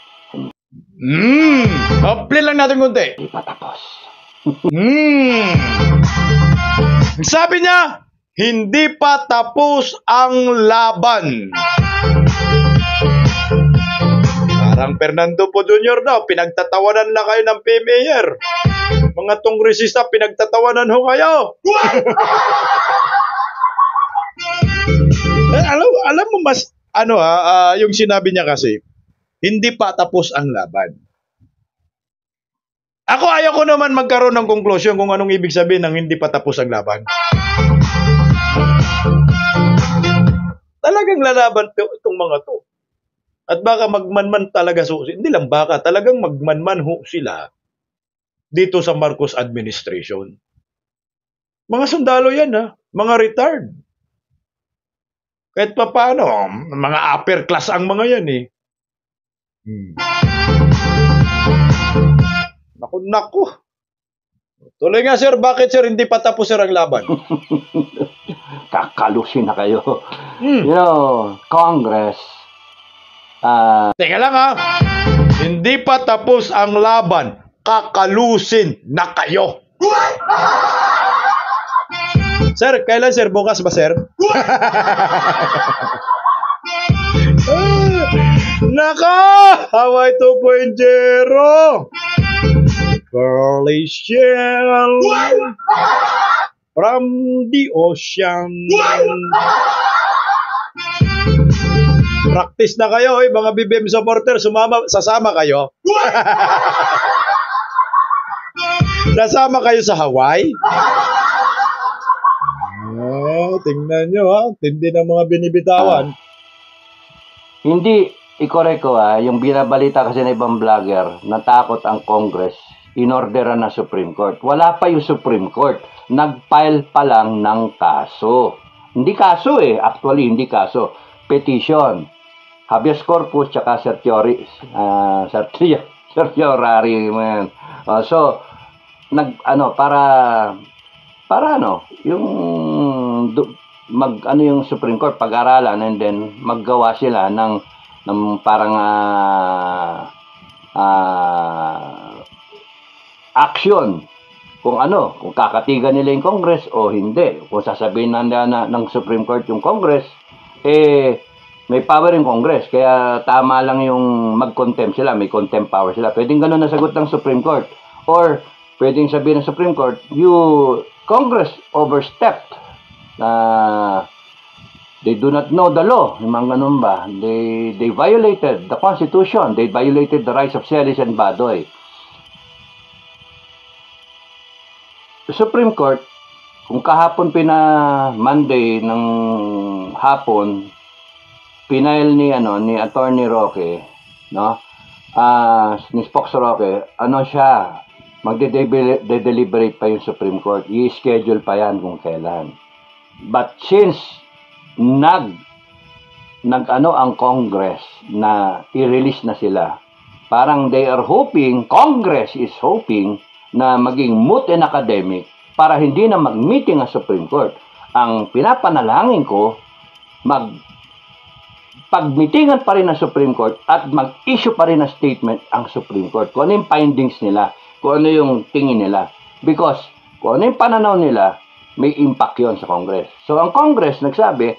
Hmm. Play lang natin kunti. Hindi pa tapos. Hmm. Sabi niya, hindi pa tapos ang laban. Parang Fernando po Junior daw, pinagtatawanan na kayo ng P M A R. Mga kongresista, pinagtatawanan ho kayo. alam, alam mo mas, ano ha, uh, yung sinabi niya kasi, hindi pa tapos ang laban. Ako ayaw ko naman magkaroon ng conclusion kung anong ibig sabihin ng hindi pa tapos ang laban. Talagang lalaban itong mga to. At baka magmanman talaga so, hindi lang baka, talagang magmanman ho sila dito sa Marcos administration. Mga sundalo yan ha, mga retired. Kahit pa paano, mga upper class ang mga yan eh. Hmm. Naku, naku. Tuloy nga sir, bakit sir hindi pa tapos sir ang laban? Kakalusin na kayo. Hmm. You know, Congress. Uh... Teka lang ha. Hindi pa tapos ang laban. Kakalusin na kayo. Sir, kailan sir? Bukas ba sir? Naka! Hawaii two point oh! Curly shell! from the ocean. Practice na kayo, eh, mga B B M supporter, sumama, sasama kayo. Sasama kayo sa Hawaii. Oh, tingnan nyo ha, tindi ng mga binibitawan. Hindi, i-correct ko ha, yung binabalita kasi ng ibang vlogger, natakot ang Congress, inorderan na Supreme Court. Wala pa yung Supreme Court. Nag-file pa lang ng kaso. Hindi kaso eh, actually hindi kaso. Petition. Habeas corpus tsaka certiorari. Uh, certiorari, man. Uh, so, nag, ano, para, para ano, yung, mag, ano yung Supreme Court, pag-aralan, and then, maggawa sila ng, ng parang, ah, uh, uh, action. Kung ano, kung kakatigan nila yung Congress o hindi. Kung sasabihin na, na ng Supreme Court yung Congress, eh, may power yung Congress. Kaya tama lang yung mag-contempt sila, may contempt power sila. Pwedeng ganun nasagot ng Supreme Court. Or, pwedeng sabihin ng Supreme Court, you, Congress overstepped. Uh, they do not know the law. Yung mga ganun ba? They, they violated the Constitution. They violated the rights of Celis and Badoy. Supreme Court, kung kahapon pina Monday ng hapon, pinail ni ano ni Attorney Roque, no? Ah, uh, ni Spox Roque, ano siya, magde-deliberate pa yung Supreme Court. I-schedule pa yan kung kailan. But since nag nag ano ang Congress na i-release na sila, parang they are hoping, Congress is hoping na maging moot and academic para hindi na mag-meeting ang Supreme Court. Ang pinapanalangin ko, mag pag-meetingan pa rin ang Supreme Court at mag-issue pa rin ng statement ang Supreme Court. Kung ano yung findings nila, kung ano yung tingin nila. Because kung ano yung pananaw nila, may impact yun sa Congress. So ang Congress nagsabi,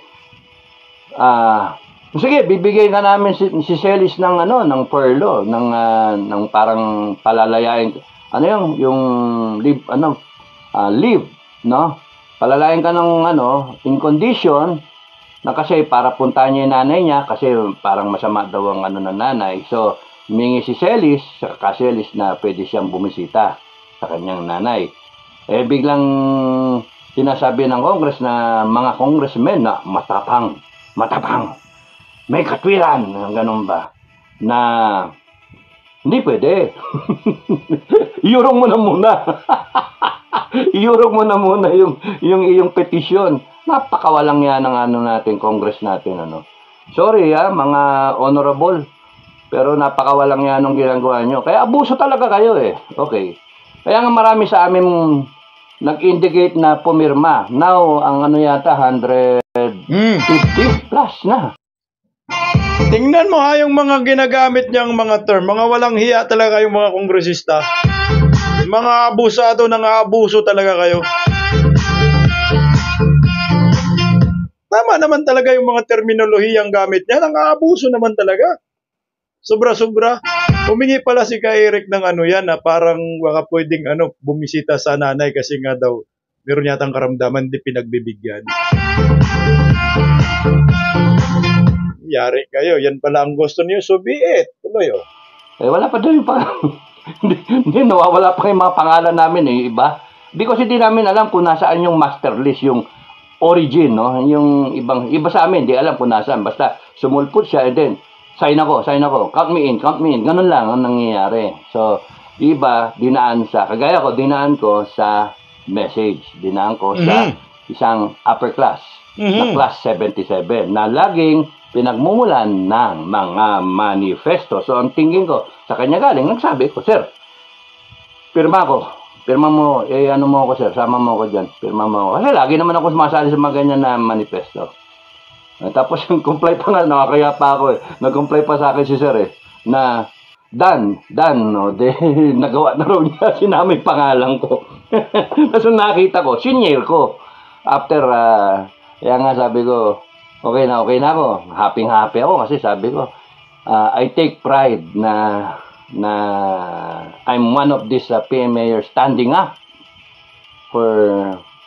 ah, uh, sige, bibigay nga namin si, si Celis ng ano, ng furlough, ng uh, ng parang palalayain. Ano yung yung leave, ano, uh, leave, no? Palalayan ka ng ano, in condition na kasi para puntahan niya yung nanay niya kasi parang masama daw ang ano ng nanay. So, humingi si Celis, sa Celis na pwede siyang bumisita sa kanyang nanay. Eh, biglang sinasabi ng Congress na mga congressmen na matapang, matapang, may katwiran, ganun ba, na hindi pwede. Iurong mo na muna. Iurong mo na muna yung, yung iyong petisyon. Napakawalang yan ng ano natin, Congress natin. Ano. Sorry ha, mga honorable. Pero napakawalang yan ng ginagawa nyo. Kaya abuso talaga kayo eh. Okay. Kaya nga marami sa amin nag-indicate na pumirma. Now, ang ano yata, one hundred fifty mm. plus na. Tingnan mo ha, yung mga ginagamit niyang mga term, mga walang hiya talaga yung mga kongresista. Mga abusado, nang-aabuso talaga kayo. Tama naman talaga yung mga terminolohiyang gamit niya, nang-aabuso naman talaga. Sobra-sobra. Humingi pala si Ka Eric ng ano yan, na parang baka pwedeng ano, bumisita sa nanay kasi nga daw, meron yatang karamdaman, di pinagbibigyan. Yari kayo, yan pala ang gusto niyo, so be it. Tuloy oh. Eh, wala pa doon yung pangalan. Hindi, nawawala pa yung mga pangalan namin eh, iba. Because hindi namin alam kung nasaan yung master list, yung origin, no? Yung ibang, iba sa amin, di alam kung nasaan. Basta sumulpot siya, and then, sign ako, sign ako, count me in, count me in. Ganun lang ang nangyayari. So, iba, dinaan sa, kagaya ko, dinaan ko sa message. Dinaan ko mm-hmm. sa isang upper class, mm-hmm. na class seventy-seven, na laging pinagmumulan ng mga manifesto. So, ang tingin ko, sa kanya galing, nagsabi ko, sir, pirma ko. Pirma mo, eh, ano mo ako, sir, sama mo ako dyan. Pirma mo ako. Kasi lagi naman ako sumasali sa mga ganyan na manifesto. Uh, tapos, yung comply pa nga, nakakaya pa ako eh. Nag-comply pa sa akin si sir eh, na, Dan, Dan, no, de, nagawa na raw niya, sinama yung pangalan ko. Tapos nakita ko, senior ko. After, uh, kaya nga sabi ko, okay na, okay na ako. Happy-happy ako kasi sabi ko, uh, I take pride na na I'm one of these uh, P M mayors standing up for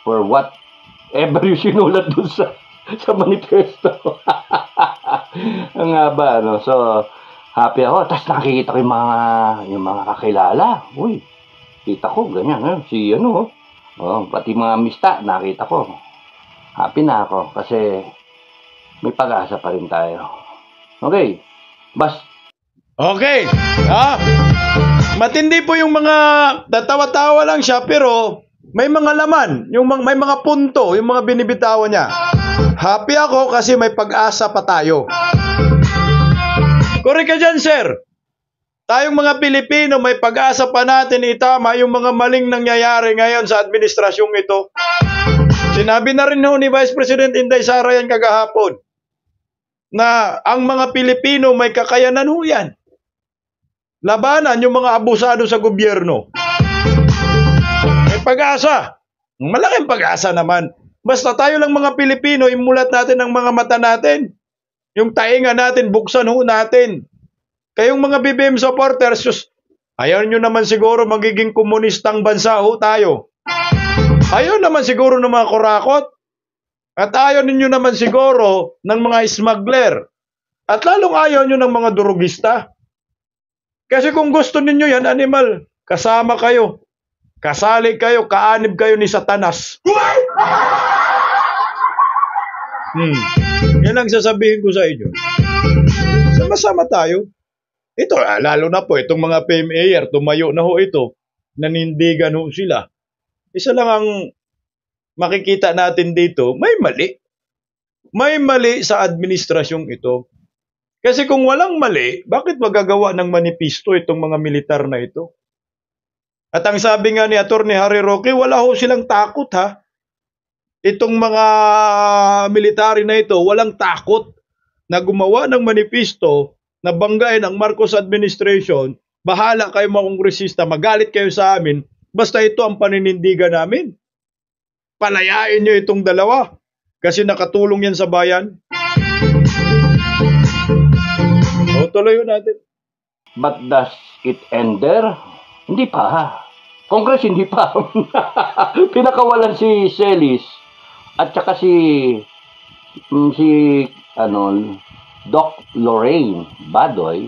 for whatever you sinulat dun sa, sa manifesto. Ang haba, no? So, happy ako. Tapos nakikita ko yung mga, yung mga kakilala. Uy, kita ko, ganyan. Eh. Si ano, oh, pati mga mista, nakita ko. Happy na ako kasi may pag-asa pa rin tayo. Okay. Bas. Okay. Ah, matindi po yung mga tatawa-tawa lang siya pero may mga laman, yung mga, may mga punto, yung mga binibitawan niya. Happy ako kasi may pag-asa pa tayo. Correct ka dyan, sir. Tayong mga Pilipino, may pag-asa pa natin itama yung mga maling nangyayari ngayon sa administrasyong ito. Sinabi na rin ho ni Vice President Inday Sara yan kagahapon na ang mga Pilipino may kakayanan ho yan. Labanan yung mga abusado sa gobyerno. May pag-asa. Malaking pag-asa naman. Basta tayo lang mga Pilipino, imulat natin ang mga mata natin. Yung tainga natin, buksan ho natin. Kayong mga B B M supporters, sus, ayaw nyo naman siguro magiging komunistang bansa ho tayo. Ayaw naman siguro ng mga kurakot. At ayaw ninyo naman siguro ng mga smuggler. At lalong ayaw nyo ng mga durugista. Kasi kung gusto ninyo yan, animal, kasama kayo. Kasali kayo, kaanib kayo ni Satanas. Hmm. Yan ang sasabihin ko sa inyo. Sama-sama tayo. Ito, lalo na po, itong mga P M A R, tumayo na ho ito. Nanindigan ho sila. Isa lang ang makikita natin dito, may mali. May mali sa administrasyong ito. Kasi kung walang mali, bakit magagawa ng manipisto itong mga militar na ito? At ang sabi nga ni Attorney Harry Roque, wala ho silang takot ha. Itong mga military na ito, walang takot na gumawa ng manipisto na banggain ang Marcos administration. Bahala kayo mga kongresista, magalit kayo sa amin, basta ito ang paninindigan namin. Palayain nyo itong dalawa kasi nakatulong yan sa bayan. O, tuloy natin. But does it end there? Hindi pa ha. Congress hindi pa. Pinakawalan si Celis at saka si si ano Doc Lorraine Badoy.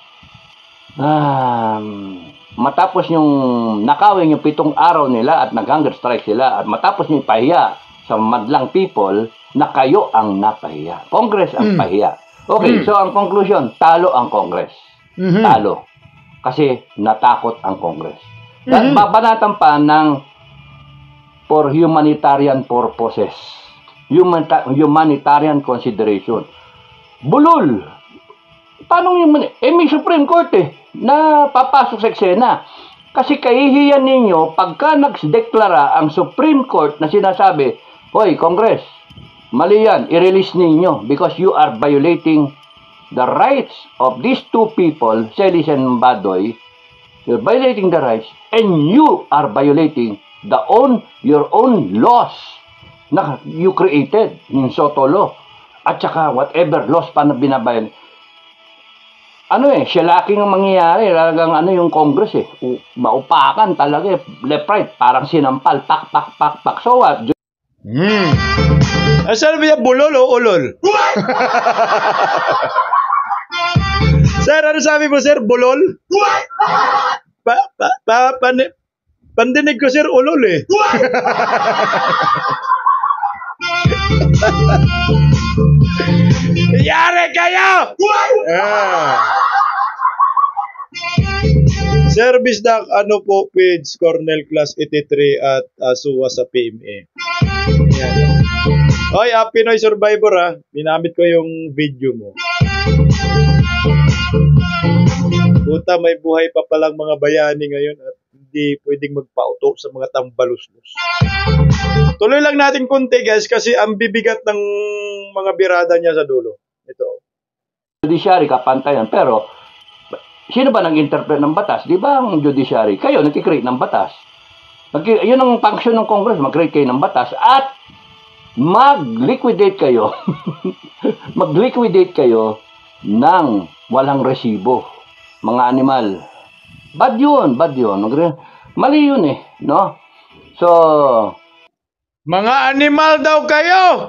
Um, matapos yung nakawin yung pitong araw nila at nag-hunger strike sila at matapos yung pahiya sa madlang people na kayo ang napahiya. Congress ang mm. pahiya. Okay, mm. so ang conclusion, talo ang Congress. Mm-hmm. Talo. Kasi natakot ang Congress. Mm-hmm. Babanatan pa ng for humanitarian purposes. Humanita- humanitarian consideration. Bulol! Paano yung eh, may Supreme Court eh, na papasok sa eksena. Kasi kahihiyan ninyo, pagka nagsdeklara ang Supreme Court na sinasabi, hoy, Congress, mali yan, i-release ninyo because you are violating the rights of these two people, Celis and Badoy. You're violating the rights and you are violating the own, your own laws na you created in Soto Law. At saka whatever laws pa na binabayan. Ano eh, shellacking ang mangyayari. Talagang ano yung Congress eh. Maupakan talaga eh. Left right, parang sinampal. Pak, pak, pak, pak. So what? Hmm. Asan ba yung bulol o ulol? Sir, ano sabi mo, sir? Bulol? Pa, pa, pa, pan, pandinig ko, sir, ulol eh. Yari kayo! Ah. Service Doc, ano po, page Cornell Class eighty-three at Asuwa sa P M A. Yan. Oy, ah, Pinoy Survivor ha. Binamit ko yung video mo. Puta, may buhay pa palang mga bayani ngayon at hindi pwedeng magpauto sa mga tambaluslos. Tuloy lang natin konti guys kasi ang bibigat ng mga birada niya sa dulo. Ito. Judiciary kapantayan pero sino ba nag-interpret ng batas? Di ba ang judiciary? Kayo nag-create ng batas. Nag- yun ang function ng Congress, mag-create kayo ng batas at mag-liquidate kayo. mag-liquidate kayo ng walang resibo. Mga animal. Bad yun, bad yun. Mali yun eh, no? So, Mga animal daw kayo!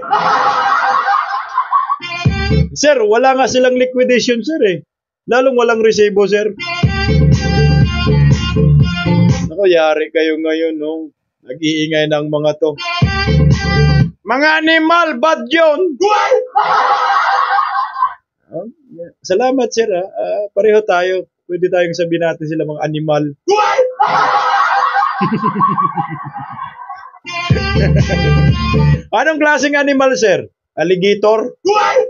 Sir, wala nga silang liquidation, sir eh. Lalong walang resibo, sir. Ako, yari kayo ngayon, no? Nag-iingay ng mga to. Mga animal, bad yun! Oh, salamat, sir. Ha? Uh, pareho tayo. Pwede tayong sabihin natin sila mga animal. Anong klaseng animal, sir? Alligator?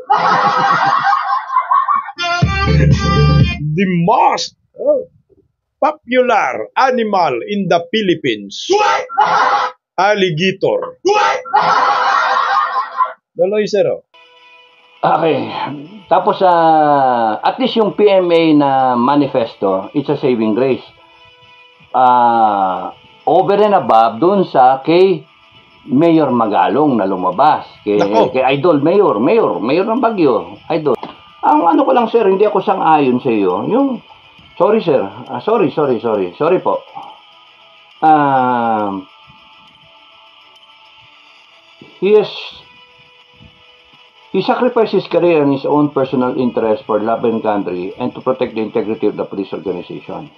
The most oh, popular animal in the Philippines. Alligator. Daloy, sir. Oh. Okay. Tapos, uh, at least yung P M A na manifesto, it's a saving grace. Uh, over and above dun sa kay Mayor Magalong na lumabas. Kay, kay Idol Mayor, Mayor, Mayor ng Baguio, Idol. Ang ano ko lang, sir, hindi ako sang-ayon sa iyo. Yung, sorry, sir. Uh, sorry, sorry, sorry. Sorry po. Uh, he is He sacrificed his career and his own personal interest for love and country and to protect the integrity of the police organization.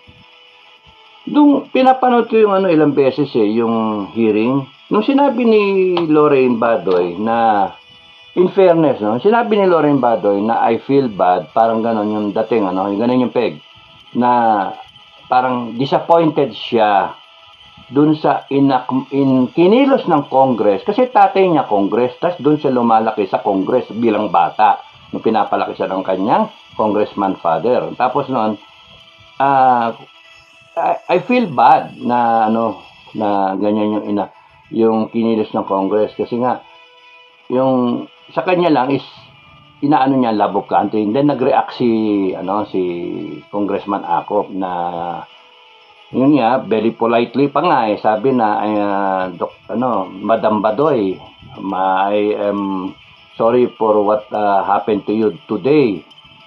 Nung pinapanood ko yung ano ilang beses eh, yung hearing, nung sinabi ni Lorraine Badoy na, in fairness, no, sinabi ni Lorraine Badoy na I feel bad, parang ganon yung dating, ano, yung ganon yung peg, na parang disappointed siya dun sa inak in kinilos ng Congress, kasi tatay niya Congress, tas dun siya lumalaki sa Congress bilang bata nung pinapalaki siya ng kanyang congressman father. Tapos noon, uh, I, I feel bad na ano na ganyan yung ina yung kinilos ng Congress, kasi nga yung sa kanya lang is inaano niya love of country. And then nag-react si ano si Congressman Acop na yun nga, very politely pa nga eh, sabi na, uh, dok, ano, Madam Badoy, ma, I am sorry for what uh, happened to you today.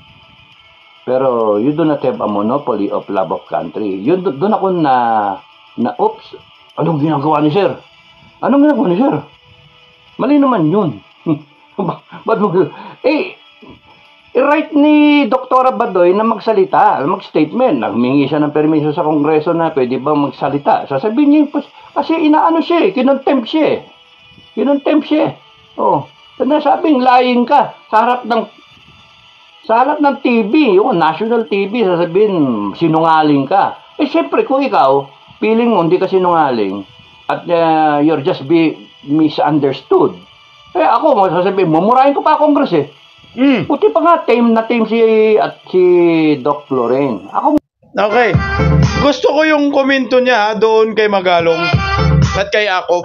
Pero you do not have a monopoly of love of country. Yun, doon ako na, na, oops, anong ginagawa ni sir? Anong ginagawa ni sir? Mali naman yun. Ba't mo, eh, i-right ni Doktora Badoy na magsalita, mag-statement. Nagmingi siya ng permiso sa Kongreso na pwede ba magsalita. Sasabihin niya, kasi inaano siya eh, kinontempt siya eh. Kinontempt siya eh. Oh, nasabing lying ka sa harap ng sa harap ng T V, yung national T V, sasabihin sinungaling ka. Eh siyempre kung ikaw, feeling mo hindi ka sinungaling at uh, you're just be misunderstood. Eh ako, sasabihin, mumurahin ko pa Congress eh. Mm. Puti pa nga, tame na tame si, at si Doc Lorraine. Ako... Okay. Gusto ko yung komento niya doon kay Magalong at kay Acop.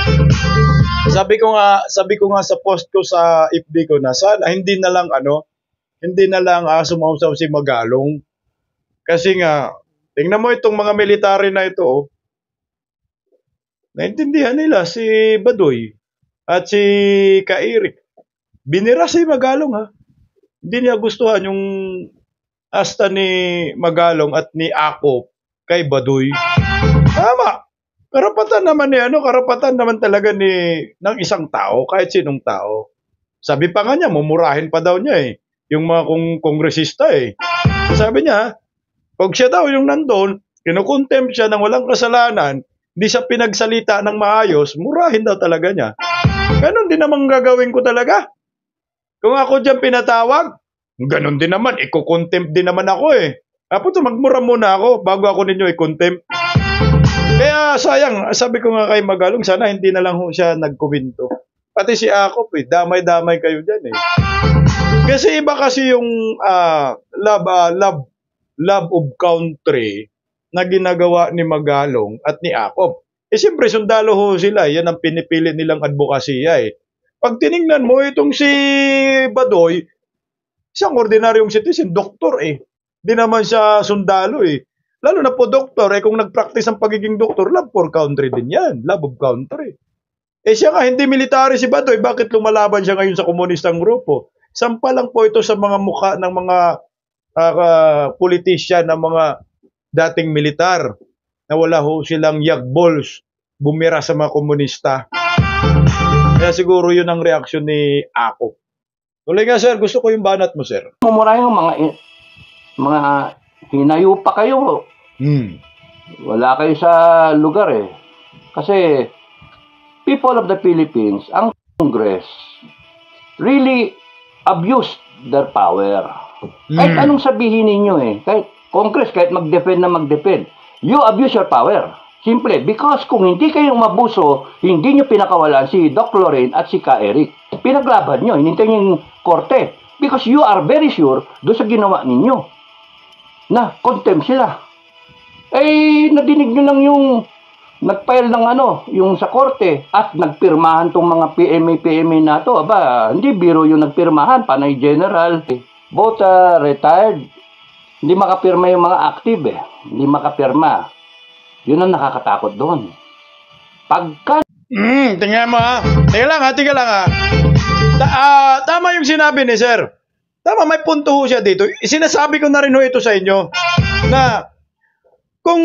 Sabi ko nga, sabi ko nga sa post ko sa F B ko na sana hindi na lang ano, hindi na lang uh, sumausaw si Magalong. Kasi nga, tingnan mo itong mga military na ito, oh. Naintindihan nila si Badoy at si Ka-Eric. Binira si Magalong ha. Hindi niya gustuhan yung asta ni Magalong at ni Acop kay Badoy. Tama. Karapatan naman ni ano, karapatan naman talaga ni ng isang tao, kahit sinong tao. Sabi pa nga niya, mumurahin pa daw niya eh. Yung mga kong kongresista eh. Sabi niya, pag siya daw yung nandun, kinukontempt siya ng walang kasalanan, hindi siya pinagsalita ng maayos, murahin daw talaga niya. Ganon din naman gagawin ko talaga. Kung ako dyan pinatawag, ganon din naman, iko-contempt din naman ako eh. Apo to, magmura muna ako bago ako ninyo i-contempt. Kaya sayang, sabi ko nga kay Magalong, sana hindi na lang ho siya nagkomento. Pati si Acop eh, damay-damay kayo dyan eh. Kasi iba kasi yung uh, love, uh, love, love of country na ginagawa ni Magalong at ni Acop. Eh siyempre, sundalo ho sila, yan ang pinipili nilang advokasya eh. Pag tiningnan mo itong si Badoy, isang ordinaryong citizen, doktor eh. Hindi naman siya sundalo eh. Lalo na po doktor, eh kung nag-practice ang pagiging doktor, love for country din yan. Love of country. Eh siya nga, hindi military si Badoy, bakit lumalaban siya ngayon sa komunistang grupo? Sampa lang po ito sa mga mukha ng mga uh, uh, politician, ng mga dating militar, na wala ho silang yagbols bumira sa mga komunista. Kaya siguro yun ang reaksyon ni Ako. Tuloy nga sir, gusto ko yung banat mo sir. Mumura yung mga, mga hinayo pa kayo. Hmm. Wala kayo sa lugar eh. Kasi people of the Philippines, ang Congress really abused their power. Kahit Hmm. anong sabihin ninyo eh. Kahit Congress, kahit mag-defend na mag-defend. You abuse your power. Simple. Because kung hindi kayo mabuso, hindi nyo pinakawalan si Doc Lorraine at si Ka Eric. Pinaglaban nyo. Hinintay nyo yung korte. Because you are very sure doon sa ginawa ninyo na contempt sila. Eh, nadinig nyo lang yung nag-file ng ano, yung sa korte at nagpirmahan tong mga P M A P M A na to. Aba, hindi biro yung nagpirmahan, panay general. Both uh, retired, hindi makapirma yung mga active eh. Hindi makapirma. Yun ang nakakatakot doon. Pagka... Hmm, tingnan mo ha. Tingnan lang ha, tingnan lang ha. Ta ah, tama yung sinabi ni sir. Tama, may punto ho siya dito. Sinasabi ko na rin ho ito sa inyo na kung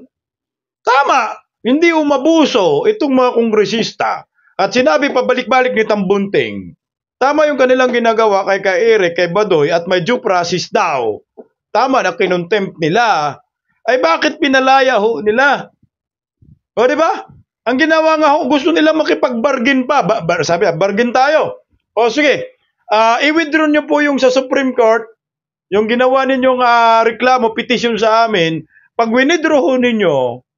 tama, hindi umabuso itong mga kongresista at sinabi pabalik-balik ni Tambunting, tama yung kanilang ginagawa kay Ka Eric, kay Badoy at may due process daw. Tama na kinontempt nila. Ay bakit pinalaya ho nila? O di ba? Ang ginawa nga ho, gusto nila makipag-bargain pa. Ba ba sabi, bargain tayo. O sige, uh, i-withdraw nyo po yung sa Supreme Court, yung ginawa ninyong uh, reklamo, petition sa amin. Pag withdraw ho ninyo,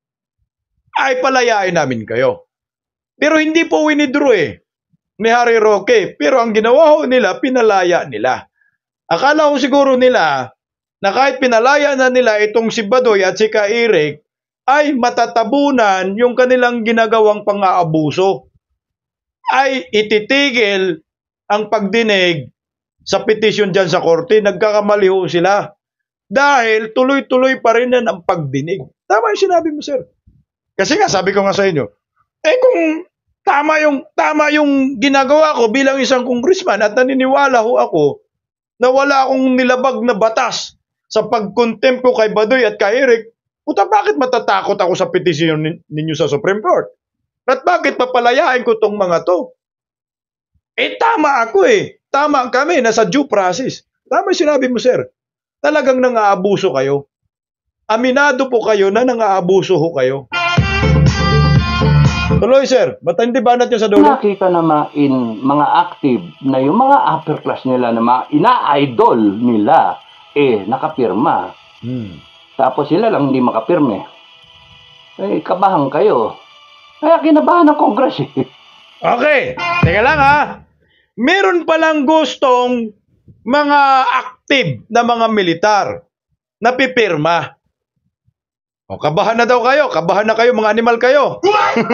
ay palayain namin kayo. Pero hindi po withdraw eh, ni Harry Roque. Pero ang ginawa ho nila, pinalaya nila. Akala ho siguro nila, na kahit pinalaya na nila itong si Badoy at si Ka Eric, ay matatabunan yung kanilang ginagawang pang-aabuso. Ay ititigil ang pagdinig sa petisyon dyan sa korte. Nagkakamali ho sila. Dahil tuloy-tuloy pa rin yan ang pagdinig. Tama yung sinabi mo, sir. Kasi nga, sabi ko nga sa inyo, eh kung tama yung, tama yung ginagawa ko bilang isang congressman at naniniwala ho ako na wala akong nilabag na batas sa pag-contempt ko kay Badoy at kay Eric, puta, bakit matatakot ako sa petisyon nin ninyo sa Supreme Court? At bakit papalayain ko tong mga to? Eh, tama ako eh. Tama kami, nasa due process. Tama yung sinabi mo, sir. Talagang nang-aabuso kayo. Aminado po kayo na nang-aabuso ho kayo. Tuloy, sir. Ba't hindi banat nyo sa dulo? Nakita na mga, in, mga active na yung mga upper class nila na mga ina-idol nila, eh, nakapirma. Hmm. Tapos sila lang hindi makapirme. Eh, kabahan kayo. Kaya kinabahan ng Congress eh. Okay. Teka lang ha. Meron palang gustong mga active na mga militar na pipirma. O, kabahan na daw kayo. Kabahan na kayo, mga animal kayo.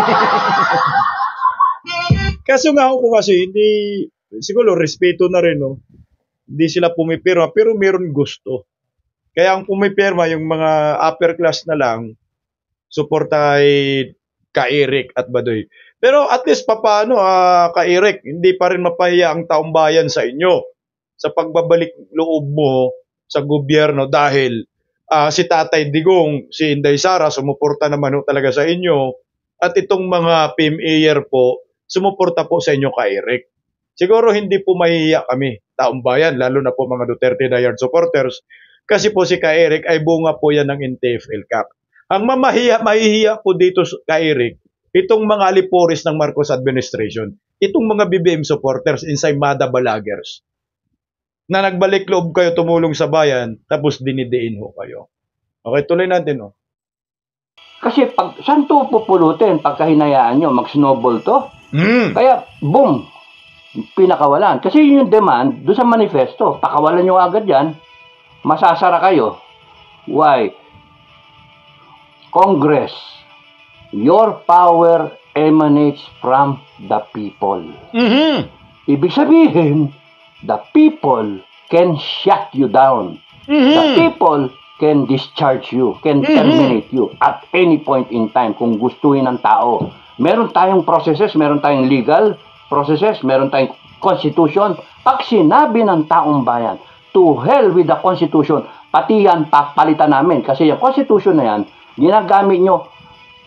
Kaso nga ako kasi, hindi, siguro, respeto na rin, no? Hindi sila pumipirma, pero meron gusto. Kaya ang pumipirma, yung mga upper class na lang, suporta ay Ka Eric at Badoy. Pero at least papaano, uh, Ka Eric, hindi pa rin mapahiya ang taong bayan sa inyo sa pagbabalik loob mo sa gobyerno dahil uh, si Tatay Digong, si Inday Sara, sumuporta naman ho talaga sa inyo at itong mga P M A-er po, sumuporta po sa inyo, Ka Eric. Siguro hindi po mahihiya kami, taong bayan, lalo na po mga Duterte Dayard supporters, kasi po si Ka Eric ay bunga po yan ng N T F L C A C. Ang mamahiya, mahihiya po dito, Ka Eric, itong mga aliporis ng Marcos administration, itong mga B B M supporters, ensaymada balagers, na nagbalik loob kayo tumulong sa bayan, tapos dinidiin ho kayo. Okay, tuloy natin, no? Kasi pag, saan to pupulutin pagka hinayaan nyo, mag-snowball to? Mm. Kaya, boom, pinakawalan. Kasi yun yung demand doon sa manifesto. Pakawalan nyo agad yan, masasara kayo. Why? Congress, your power emanates from the people. Mm-hmm. Ibig sabihin, the people can shut you down. Mm-hmm. The people can discharge you, can Mm-hmm. terminate you at any point in time kung gustuhin ng tao. Meron tayong processes, meron tayong legal processes, meron tayong constitution. Pag sinabi ng taong bayan, to hell with the constitution, pati yan papalitan namin. Kasi yung constitution na yan, ginagamit nyo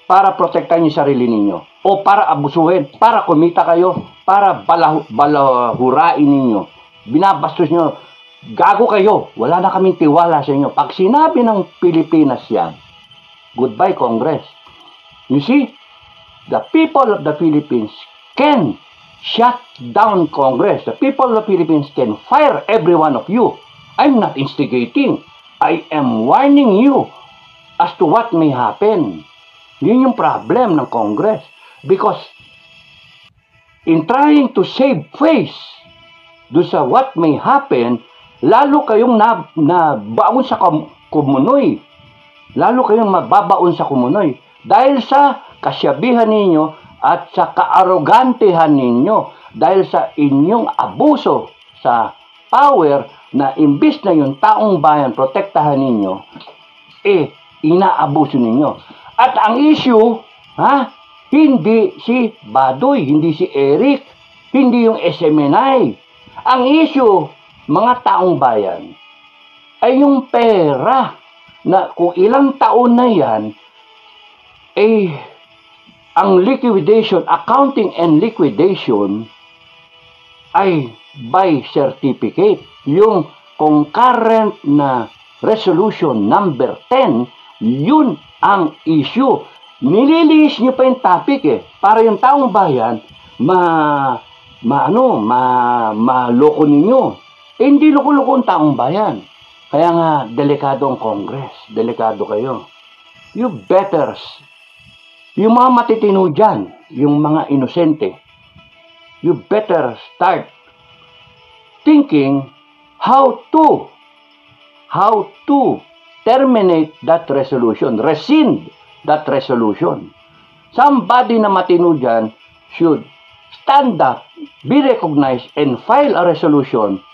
para protektahan yung sarili ninyo o para abusuhin, para kumita kayo, para balahu balahurain ninyo. Binabastos nyo. Gago kayo. Wala na kaming tiwala sa inyo. Pag sinabi ng Pilipinas yan, goodbye Congress. You see, the people of the Philippines can shut down Congress. The people of the Philippines can fire every one of you. I'm not instigating. I am warning you as to what may happen. Yun yung problem ng Congress. Because in trying to save face do sa what may happen, lalo kayong na, na baon sa kumunoy. Lalo kayong mababaon sa kumunoy. Dahil sa kasyabihan ninyo at sa kaarogantehan ninyo. Dahil sa inyong abuso sa power na imbis na yung taong bayan protektahan ninyo, eh, inaabuso ninyo. At ang issue, ha, hindi si Badoy, hindi si Eric, hindi yung S M N I. Ang issue, mga taong bayan, ay yung pera na kung ilang taon na yan, eh, ang liquidation, accounting and liquidation, ay by certificate. Yung concurrent na resolution number ten, yun ang issue. Nililiis nyo pa yung topic eh, para yung taong bayan, ma, ma ano, ma, maloko ninyo. Eh, hindi loko-loko ang taong bayan. Kaya nga, delikado ang Congress. Delikado kayo. You better, yung mga matitino dyan, yung mga inosente, you better start thinking how to, how to terminate that resolution, rescind that resolution. Somebody na matino dyan should stand up, be recognized, and file a resolution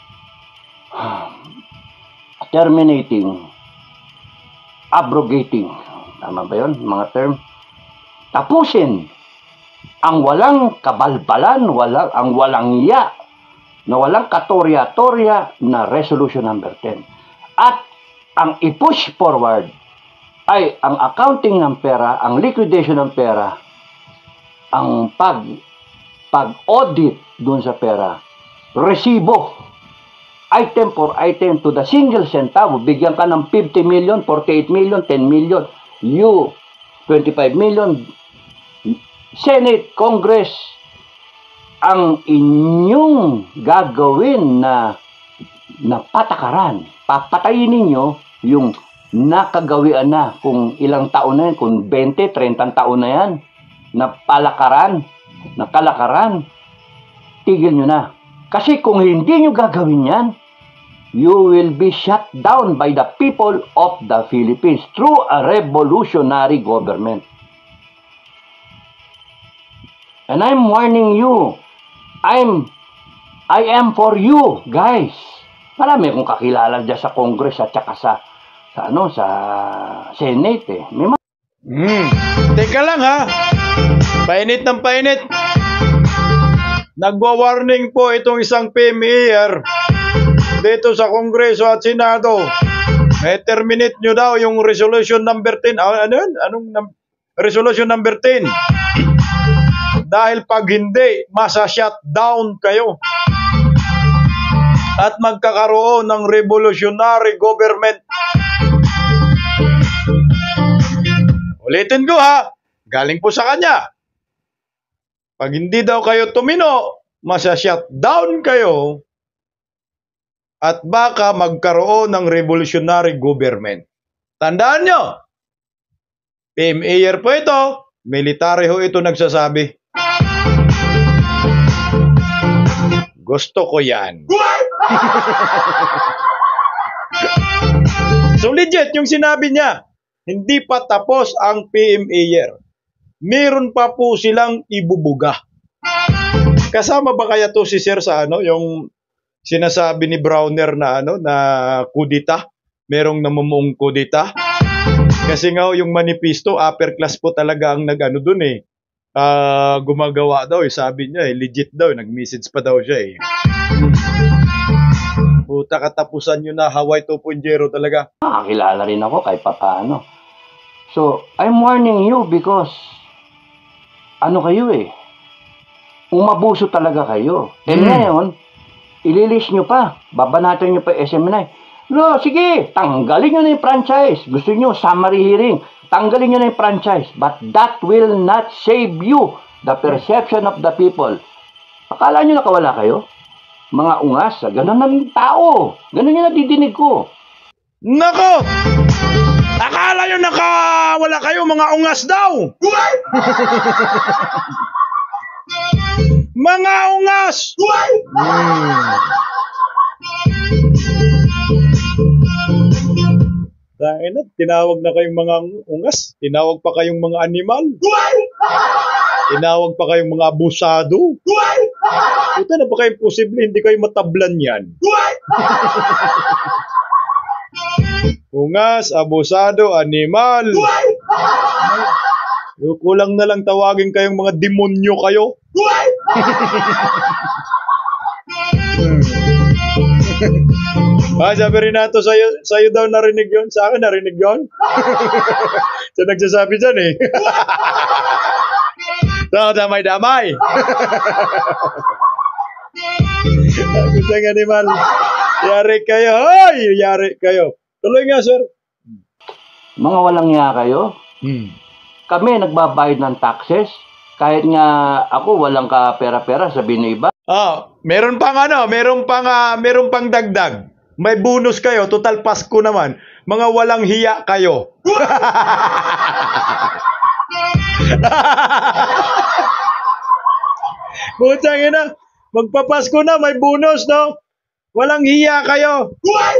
terminating, abrogating, tama ba yun, mga term? Tapusin ang walang kabalbalan, walang, ang walang iya, na walang katorya-torya na resolution number ten. At ang i-push forward ay ang accounting ng pera, ang liquidation ng pera, ang pag pag-audit dun sa pera, resibo, item for item to the single centavo, bigyan ka ng fifty million, forty-eight million, ten million, you, twenty-five million, Senate, Congress, ang inyong gagawin na na patakaran, papatayin ninyo yung nakagawian na kung ilang taon na yan, kung twenty, thirty taon na yan, na palakaran, na kalakaran, tigil nyo na. Kasi kung hindi nyo gagawin yan, you will be shut down by the people of the Philippines through a revolutionary government. And I'm warning you, I'm, I am for you, guys. Marami akong kakilala dyan sa Congress at saka sa, sa, ano, sa Senate eh. May ma- Hmm. Teka lang ha. Painit ng painit. Nagwa-warning po itong isang P M E R dito sa Kongreso at Senado. May terminate nyo daw yung resolution number ten. Ah, ano yun? Anong num- resolution number ten? Dahil pag hindi, masa-shutdown kayo. At magkakaroon ng revolutionary government. Ulitin ko ha, galing po sa kanya. Pag hindi daw kayo tumino, masa-shutdown kayo at baka magkaroon ng revolutionary government. Tandaan nyo, P M A R po ito, military ho ito nagsasabi. Gusto ko yan. So legit yung sinabi niya, hindi pa tapos ang P M A R. Meron pa po silang ibubuga. Kasama ba kaya to si Sir sa ano, yung sinasabi ni Browner na ano, na kudita? Merong namumuong kudita? Kasi nga yung manifesto, upper class po talaga ang nag-ano dun eh. Uh, gumagawa daw eh, sabi niya eh, legit daw, nag-message pa daw siya eh. Puta, katapusan nyo na Hawaii two point oh talaga. Nakakilala rin ako kahit papaano. So, I'm warning you because ano kayo eh, umabuso talaga kayo. And Hmm. ngayon, ililis nyo pa, babanatan nyo pa S M N I. No, sige, tanggalin nyo na yung franchise. Gusto nyo, summary hearing. Tanggalin nyo na yung franchise. But that will not save you the perception of the people. Akala nyo nakawala kayo? Mga ungas, ganun ng tao. Ganun yung nadidinig ko. Nako! Akala nyo nakawala kayo, mga ungas daw! Mga ungas! Hmm. Dahil na, tinawag na kayong mga ungas, tinawag pa kayong mga animal, tinawag pa kayong mga abusado. Ito na ba kayo posible, hindi kayo matablan yan? Ungas, abusado, animal. Kulang na lang tawagin kayong mga demonyo kayo. Ah, sabi rin nato sa'yo, sa'yo daw narinig yon, sa akin narinig yon. So nagsasabi dyan eh. So, damay-damay. Kusang animal. Yari kayo. Hoy! Yari kayo. Tuloy nga, sir. Mga walang niya kayo. Hmm. Kami nagbabayad ng taxes. Kahit nga ako walang ka pera-pera, sabihin ng iba. Ah, meron pang ano, meron pang ah, meron pang dagdag. May bonus kayo, total Pasko naman. Mga walang hiya kayo. Butang ina, magpapasko na, may bonus, no? Walang hiya kayo.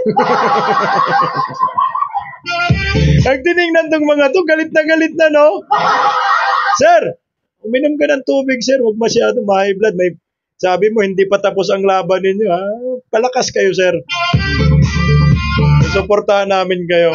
Ang tinignan tong mga to, galit na galit na, no? Sir, uminom ka ng tubig, sir. Huwag masyado ma-high blood. May, sabi mo, hindi pa tapos ang laban ninyo, ha? Palakas kayo, sir. Suportahan namin kayo.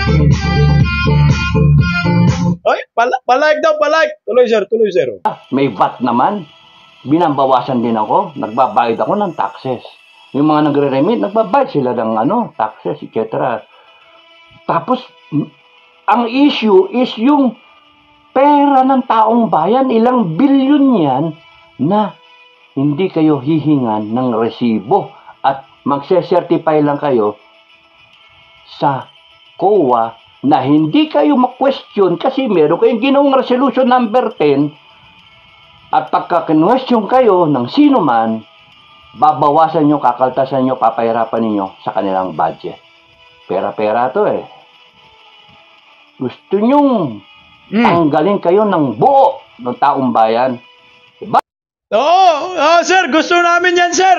Ay, pala palike daw, palike. Tuloy, sir. Tuloy, sir. May V A T naman. Binambawasan din ako. Nagbabayad ako ng taxes. Yung mga nagre-remit, nagbabayad sila ng ano, taxes, et cetera. Tapos, ang issue is yung pera ng taong bayan. Ilang bilyon yan na hindi kayo hihingan ng resibo at magse-certify lang kayo sa C O A na hindi kayo ma-question kasi meron kayong ginawang resolution number ten at pagka-question kayo ng sino man, babawasan nyo, kakaltasan nyo, papahirapan ninyo sa kanilang budget. Pera-pera to eh. Gusto nyong Mm. tanggalin kayo ng buo ng taong bayan. Oo, oh, sir, gusto namin yan, sir.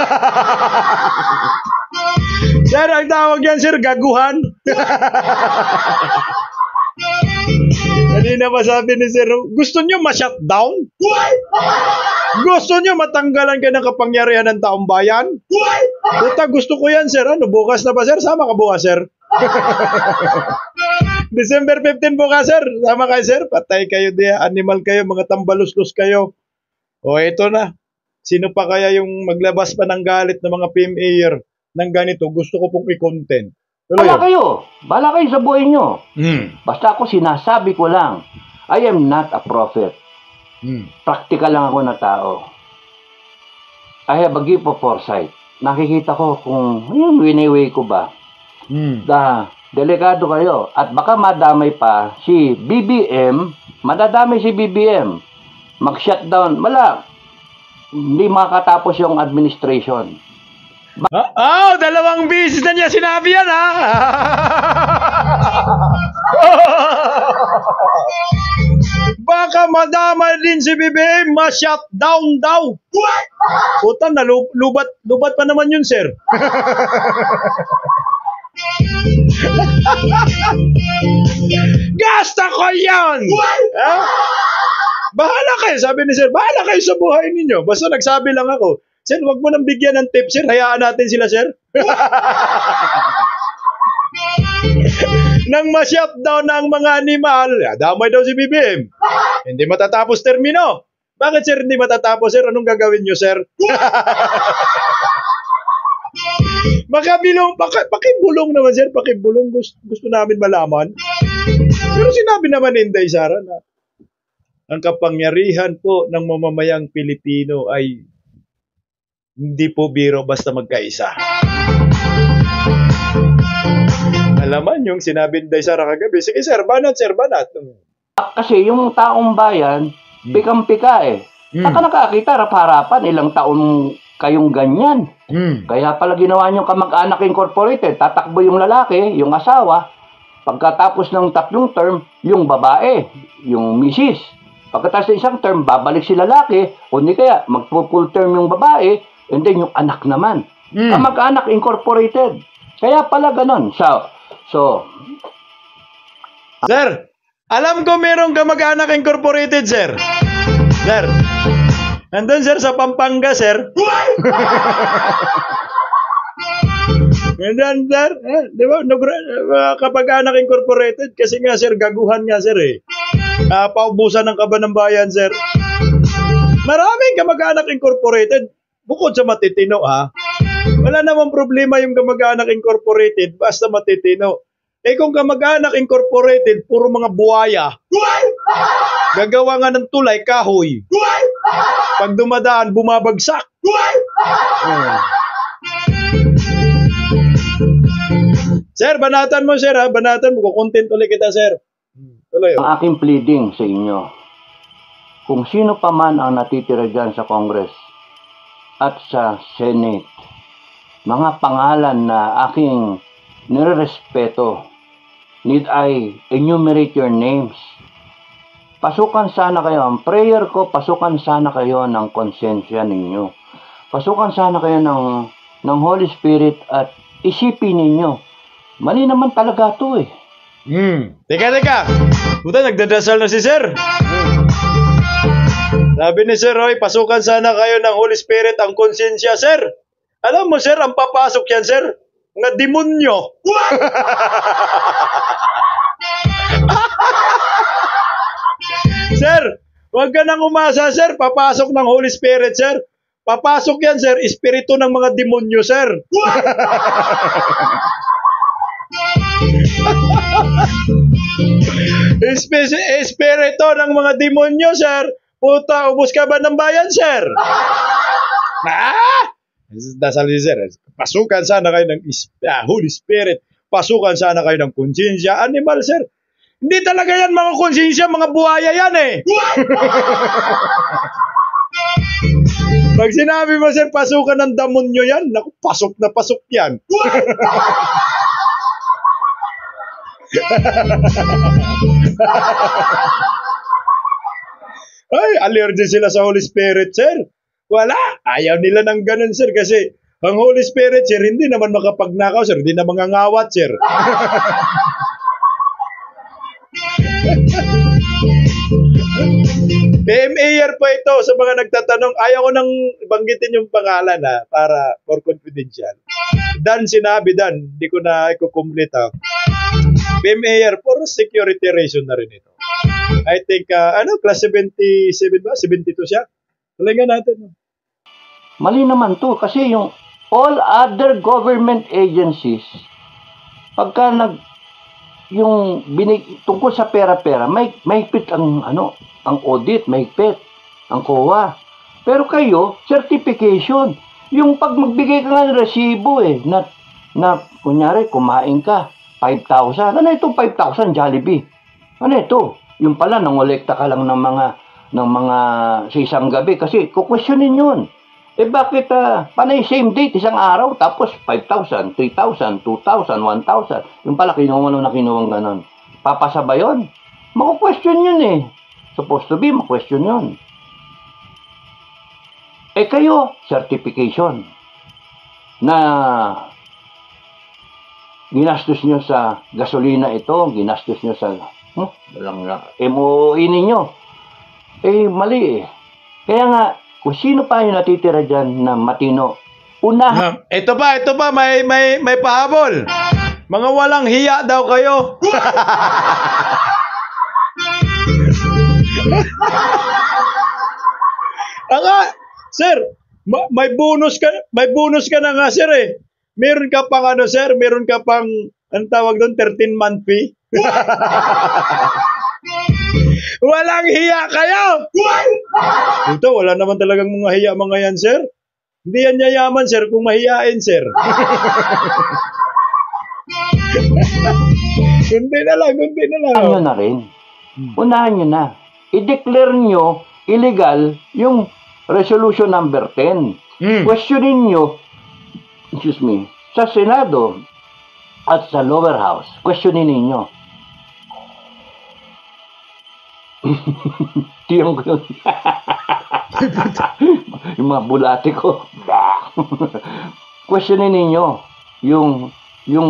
Sir, ang tawag yan, sir, gaguhan. Kanina pa sabi ni sir, gusto nyo ma-shutdown? Gusto nyo matanggalan kayo ng kapangyarihan ng taong bayan? Puta, gusto ko yan, sir. Ano, bukas na ba, sir? Sama ka bukas, sir. December fifteenth bukas, sir. Sama kayo, sir. Patay kayo diya. Animal kayo, mga tambaluslos kayo. O, ito na. Sino pa kaya yung maglabas pa ng galit ng mga P M A R ng ganito? Gusto ko pong i-content. Tuloy. Bala kayo. Bala kayo sa buhay nyo. Hmm. Basta ako sinasabi ko lang, I am not a prophet. Hmm. Practical lang ako na tao. I have a gift of foresight. Nakikita ko kung ayun, winiway ko ba. Hmm. Da, delikado kayo. At baka madamay pa si B B M, madadamay si B B M. Mag-shutdown. Wala. Hindi makatapos yung administration. Ah, oh, dalawang beses na niya sinabi yan, ha? Baka madama din si B B M, ma-shutdown daw. Puta, nalubat, lubat pa naman yun, sir. Gasta ko yan! Ha? Bahala kayo, sabi ni sir, bahala kayo sa buhay ninyo. Basta nagsabi lang ako, sir, wag mo nang bigyan ng tip, sir. Hayaan natin sila, sir. Nang ma-shutdown ng mga animal, damay daw si B B M. Hindi matatapos termino. Bakit, sir, hindi matatapos, sir? Anong gagawin nyo, sir? Makabilong, paki, pakibulong naman, sir. Pakibulong. Gusto, gusto namin malaman. Pero sinabi naman ni Inday Sara na ang kapangyarihan po ng mamamayang Pilipino ay hindi po biro basta magkaisa. Alaman yung sinabi ni Inday Sara kagabi. Sige sir, banat sir, banat. Kasi yung taong bayan, pikang-pika eh. Hmm. Saka nakakita, harap-harapan, ilang taon kayong ganyan. Hmm. Kaya pala ginawa niyong kamag-anak incorporated, tatakbo yung lalaki, yung asawa, pagkatapos ng tatlong term, yung babae, yung misis. Pagkatapos ng isang term, babalik si lalaki, o hindi kaya, mag-full term yung babae, and then yung anak naman. Hmm. Kamag-anak incorporated. Kaya pala ganon. So, so, Sir, alam ko merong kamag-anak incorporated, sir. Sir, nandun sir sa Pampanga, sir. Nandun, sir. Eh, di ba? Uh, kamag-anak incorporated. Kasi nga, sir, gaguhan nga, sir, eh. Uh, paubusan ng Kaban ng Bayan, sir. Maraming kamag-anak incorporated. Bukod sa matitino, ha? Wala namang problema yung kamag-anak incorporated basta matitino. Eh kung kamag-anak incorporated, puro mga buhaya. Gagawa nga ng tulay, kahoy. Pag dumadaan, bumabagsak. Hmm. Sir, banatan mo, sir, ha? Banatan mo. Kukontent ulit kita, sir. Tuloy, ang aking pleading sa inyo, kung sino pa man ang natitira dyan sa Congress at sa Senate, mga pangalan na aking nirerespeto, need I enumerate your names? Pasukan sana kayo. Ang prayer ko, pasukan sana kayo ng konsensya ninyo. Pasukan sana kayo ng, ng Holy Spirit at isipin ninyo. Mali naman talaga ito eh. Hmm. Teka, teka. Puta, nagdadasal na si Sir. Hmm. Sabi ni Sir Roy, pasukan sana kayo ng Holy Spirit ang konsensya, Sir. Alam mo, Sir, ang papasok yan, Sir, nga demonyo. Sir, huwag ka nang umasa, Sir. Papasok ng Holy Spirit, Sir. Papasok yan, Sir. Espiritu ng mga demonyo, Sir. Espe- Espiritu ng mga demonyo, Sir. Puta, ubos ka ba ng bayan, Sir? Ah! Dasal ni Sir. Pasukan sana kayo ng uh, Holy Spirit. Pasukan sana kayo ng konsensya. Animal, Sir. Hindi talaga yan mga konsensya, mga buhaya yan eh. Pag sinabi mo, Sir, pasukan ng demonyo yan, naku, pasok na pasok yan. Ay, allergy sila sa Holy Spirit, Sir. Wala. Ayaw nila ng ganun, Sir, kasi ang Holy Spirit, Sir, hindi naman makapagnakaw, Sir. Hindi naman mangangawat, Sir. P M A R pa ito sa mga nagtatanong. Ayaw ko nang banggitin yung pangalan, ha, para for confidential. Dan sinabi, Dan, hindi ko na i-complete, ha. P M A R for security reason na rin ito. I think, uh, ano, class seventy-seven ba? seventy-two siya? Talaga natin. Mali naman to kasi yung all other government agencies, pagka nag yung binig, tungkol sa pera-pera, may mahigpit ang ano, ang audit, mahigpit ang C O A. Pero kayo, certification. Yung pag magbigay ka nga ng resibo eh, na, na kunyari, kumain ka, five thousand. Ano itong five thousand Jollibee? Ano ito? Yung pala, nangolekta ka lang ng mga, ng mga sa isang gabi kasi kukwestiyonin yun. Eh bakit, uh, panay same date, isang araw, tapos five thousand, three thousand, two thousand, one thousand. Yung pala, kinuha na kinuha ganon. Papasa ba yun? Maku-question yun eh. Supposed to be, maku-question yun. Eh kayo, certification na ginastos nyo sa gasolina ito, ginastos nyo sa hmm, lang na, M O E ninyo. Eh, mali eh. Kaya nga, kung sino pa yung natitira dyan na matino, una... Uh, ito pa, ito pa, may, may, may pahabol. Mga walang hiya daw kayo. Aka, sir, ma- may bonus ka, may bonus ka na nga, sir eh. Meron ka pang ano, sir, meron ka pang, ang tawag doon, thirteen month fee. Walang hiya kayo! Ito, wala naman talagang mga hiya mga yan, sir. Hindi yan yayaman, sir, kung mahiyain, sir. Kundi na lang, kundi na lang. Ano na rin? Unahan nyo na. I-declare nyo illegal yung resolution number ten. Hmm. Questionin nyo, excuse me, sa Senado at sa lower house, questionin ninyo. Tiyong ko yun. Yung mga bulate ko. Questionin ninyo yung yung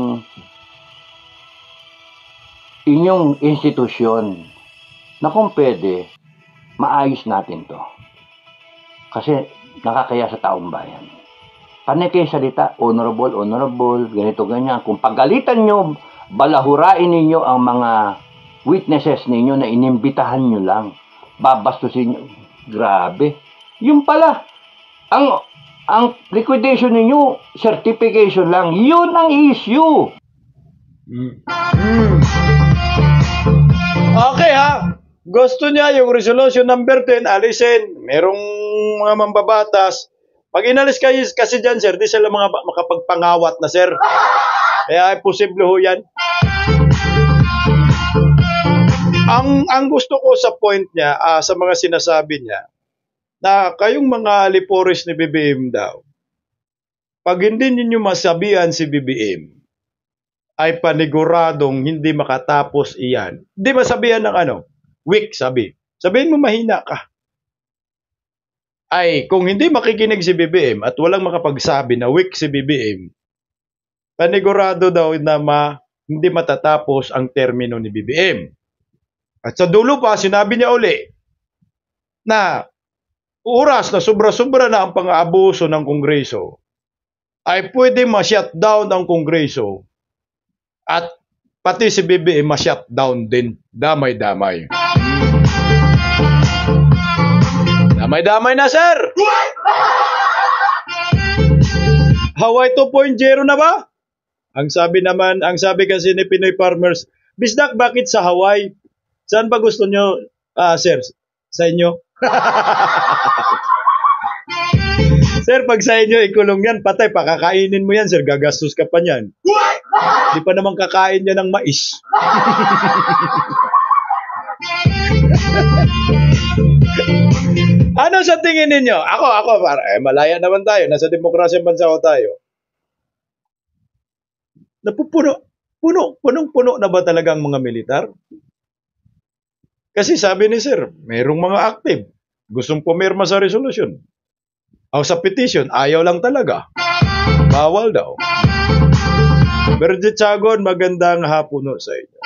inyong institusyon na kung pwede, maayos natin to. Kasi nakakaya sa taong bayan. Panay kayo salita, honorable, honorable, ganito, ganyan. Kung pagalitan nyo, balahurain ninyo ang mga witnesses ninyo na inimbitahan nyo lang. Babastusin nyo. Grabe. Yung pala, ang ang liquidation ninyo, certification lang. Yun ang issue. Mm. Mm. Okay ha. Gusto niya yung resolution number ten, alisin. Merong mga mambabatas. Pag inalis kayo kasi dyan, sir, di sila mga makapagpangawat na, sir. Kaya ay posible ho yan. Ang, ang gusto ko sa point niya, uh, sa mga sinasabi niya, na kayong mga liporis ni B B M daw, pag hindi ninyo masabihan si B B M, ay paniguradong hindi makatapos iyan. Hindi masabihan ng ano? Weak, sabi. Sabihin mo mahina ka. Ay, kung hindi makikinig si B B M at walang makapagsabi na weak si B B M, panigurado daw na ma, hindi matatapos ang termino ni B B M. At sa dulo pa, sinabi niya uli na oras na sobra-sobra na ang pang-aabuso ng Kongreso, ay pwede ma-shutdown ang Kongreso at pati si B B M ma-shutdown din. Damay-damay. Damay-damay na, sir! Hawaii two point oh na ba? Ang sabi naman, ang sabi kasi ni Pinoy Farmers, Bisdak, bakit sa Hawaii? Saan ba gusto nyo, ah, sir? Sa inyo? Sir, pag sa inyo ikulong yan, patay, pakakainin mo yan, sir. Gagastos ka pa niyan. Di pa naman kakain niya ng mais. Ano sa tingin ninyo? Ako, ako, para, eh, malaya naman tayo. Nasa demokrasyang bansa ko tayo. Napupuno, puno, punong-puno na ba talagang mga militar? Kasi sabi ni sir, mayroong mga active. Gustong pumirma sa resolution. O sa petition, ayaw lang talaga. Bawal daw. Berjit Chagon, magandang hapon sa inyo.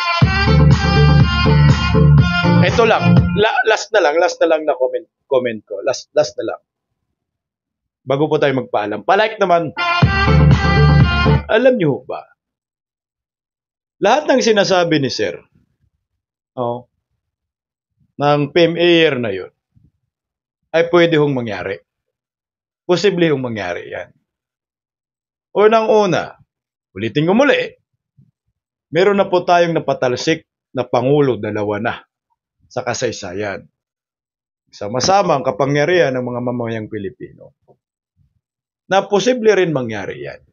Ito lang, la, last na lang, last na lang na comment, comment ko. Last, last na lang. Bago po tayo magpaalam. Palike naman. Alam niyo ba? Lahat ng sinasabi ni sir, oh, ng P M A R na yun, ay pwede hong mangyari. Posible hong mangyari yan. Unang-una, ulitin ko muli, meron na po tayong napatalsik na Pangulo, dalawa na, sa kasaysayan. Sama-sama ang kapangyarihan ng mga mamamayang Pilipino. Na posible rin mangyari yan.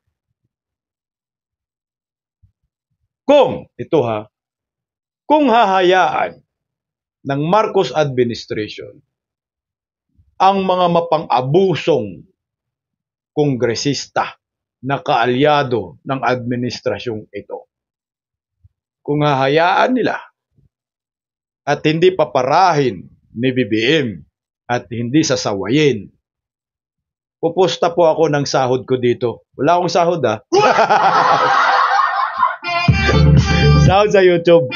Kung, ito ha, kung hahayaan ng Marcos administration ang mga mapang-abusong kongresista na kaalyado ng administrasyong ito. Kung hahayaan nila at hindi paparahin ni B B M at hindi sasawayin, pupusta po ako ng sahod ko dito. Wala akong sahod ha. Sahod sa YouTube.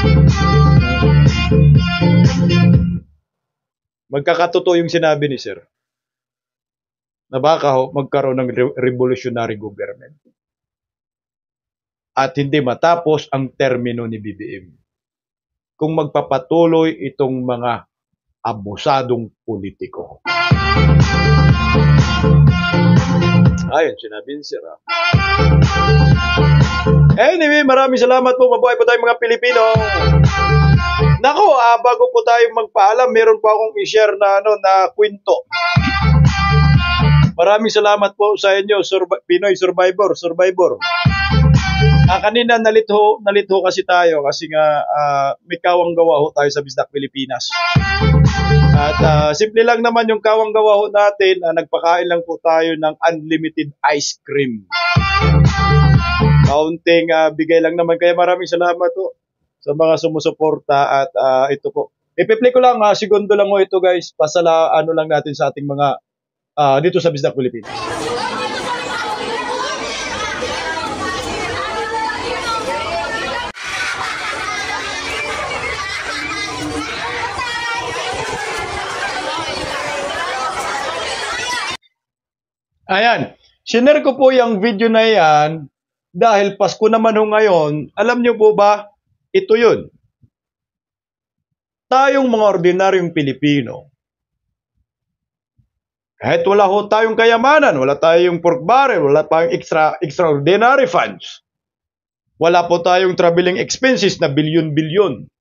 Magkakatotoo yung sinabi ni sir na baka ho, magkaroon ng re- revolutionary government at hindi matapos ang termino ni B B M kung magpapatuloy itong mga abusadong politiko. Ayun, sinabi ni sir. Anyway, maraming salamat po. Mabuhay po tayong mga Pilipino. Nako, ah, bago po tayo magpaalam, meron po akong i-share na, ano, na kwento. Maraming salamat po sa inyo, Survi- Pinoy Survivor, Survivor. Ah, kanina nalitho, nalitho kasi tayo kasi nga ah, may kawang gawa ho tayo sa Bisdak Pilipinas. At ah, simple lang naman yung kawang gawa ho natin, ah, nagpakain lang po tayo ng unlimited ice cream. Kaunting ah, bigay lang naman, kaya maraming salamat po sa mga sumusuporta at ah, ito po. Ipi-play ko lang, ah, segundo lang ho ito guys, pasala ano lang natin sa ating mga ah, dito sa Bisdak Pilipinas. Ayan, sinare ko po yung video na yan dahil Pasko naman ho ngayon. Alam niyo po ba, ito yun. Tayong mga ordinaryong Pilipino, kahit wala ho tayong kayamanan, wala tayong pork barrel, wala tayong extra, extraordinary funds, wala po tayong traveling expenses na bilyon-bilyon,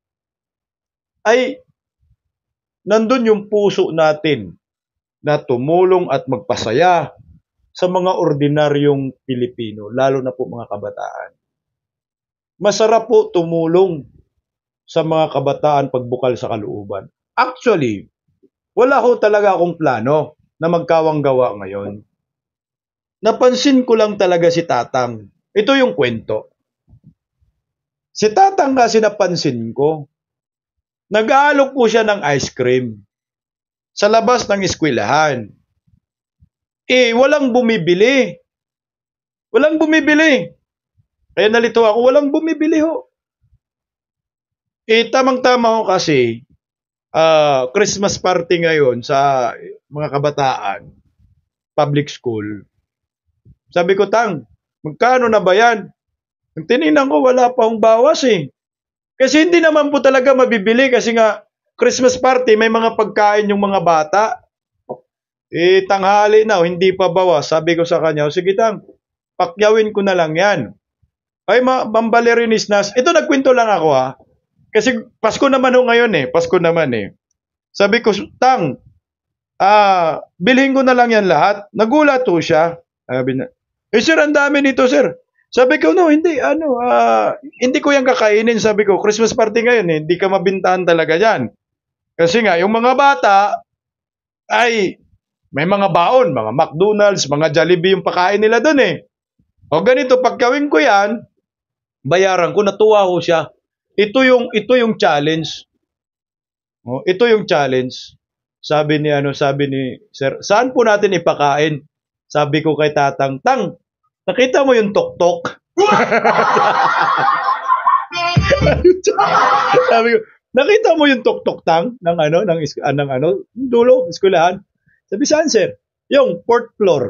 ay nandun yung puso natin na tumulong at magpasaya sa mga ordinaryong Pilipino, lalo na po mga kabataan. Masarap po tumulong sa mga kabataan pagbukal sa kalooban. Actually, wala ho talaga akong plano na magkawang gawa ngayon. Napansin ko lang talaga si Tatang. Ito yung kwento. Si Tatang kasi napansin ko, nag-aalok po siya ng ice cream sa labas ng eskwelahan. Eh, walang bumibili. Walang bumibili. Kaya nalito ako, walang bumibili ho. Eh, tamang-tama ho kasi, uh, Christmas party ngayon sa mga kabataan, public school. Sabi ko, Tang, magkano na ba yan? Nang tinignan ko, wala pa akong bawas eh. Kasi hindi naman po talaga mabibili kasi nga, Christmas party, may mga pagkain yung mga bata. Eh, tanghali na, hindi pa bawas. Sabi ko sa kanya, sige Tang, pakyawin ko na lang yan. Ay, mambalerinis na. Ito, nagkwento lang ako ha. Kasi Pasko naman ho ngayon eh. Pasko naman eh. Sabi ko, Tang, ah, bilhin ko na lang yan lahat. Nagulat ho siya. Sabi na, eh sir, ang dami nito sir. Sabi ko, no, hindi, ano, ah, hindi ko yan kakainin. Sabi ko, Christmas party ngayon eh. Hindi ka mabintahan talaga yan. Kasi nga, yung mga bata, ay, may mga baon, mga McDonald's, mga Jollibee yung pakain nila doon eh. O ganito, pagkawin ko yan, bayaran ko, natuwa ko siya. Ito yung, ito yung challenge. O, ito yung challenge. Sabi ni, ano, sabi ni, sir, saan po natin ipakain? Sabi ko kay Tatang, Tang, nakita mo yung tok-tok? Sabi ko, nakita mo yung tok-tok Tang ng ano ng uh, ng ano dulo eskwelahan? Sabi saan sir? Yung fourth floor.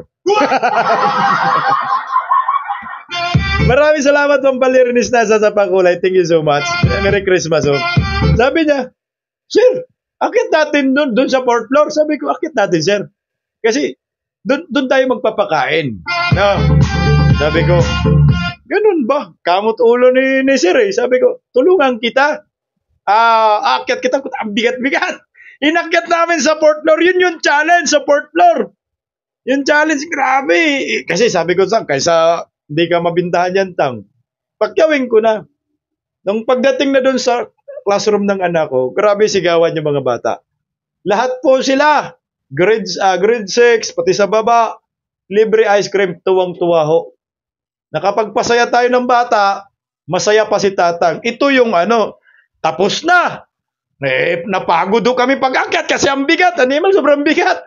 Maraming salamat Ma'am Balerinis na sa Pakulay. Thank you so much. Merry Christmas. Oh. Sabi niya, sir, akit natin doon doon sa fourth floor. Sabi ko, akit natin sir. Kasi doon doon tayo magpapakain. No. Sabi ko, ganun ba? Kamot ulo ni, ni sir eh. Sabi ko, tulungan kita. Ah, akyat kita, ang bigat-bigat. Inakyat namin sa fourth floor. Yun yung challenge sa fourth floor. Yung challenge, grabe. Kasi sabi ko, Tang, kaysa hindi ka mabintahan yan, Tang, pakyawin ko na. Nung pagdating na doon sa classroom ng anak ko, grabe sigawan yung mga bata. Lahat po sila, grade, uh, grade six, pati sa baba, libre ice cream, tuwang-tuwa ho. Nakapagpasaya tayo ng bata, masaya pa si Tatang. Ito yung ano, tapos na. Eh, napagod do kami pag-akyat kasi ang bigat. Animal, sobrang bigat.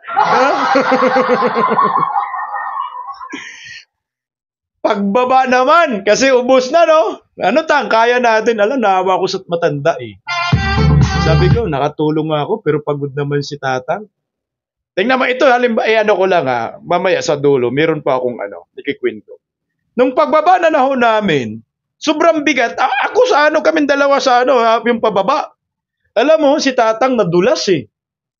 Pagbaba naman, kasi ubos na, no? Ano Tang, kaya natin. Alam, naawa ko sa matanda eh. Sabi ko, nakatulong ako, pero pagod naman si Tatang. Tingnan mo, ito, halimbawa, eh, ano ko lang ha, mamaya sa dulo, meron pa akong ano, ikikwento. Nung pagbaba na na ho namin, sobrang bigat. A- ako sa ano, kaming dalawa sa ano, yung pababa. Alam mo, si Tatang nadulas eh.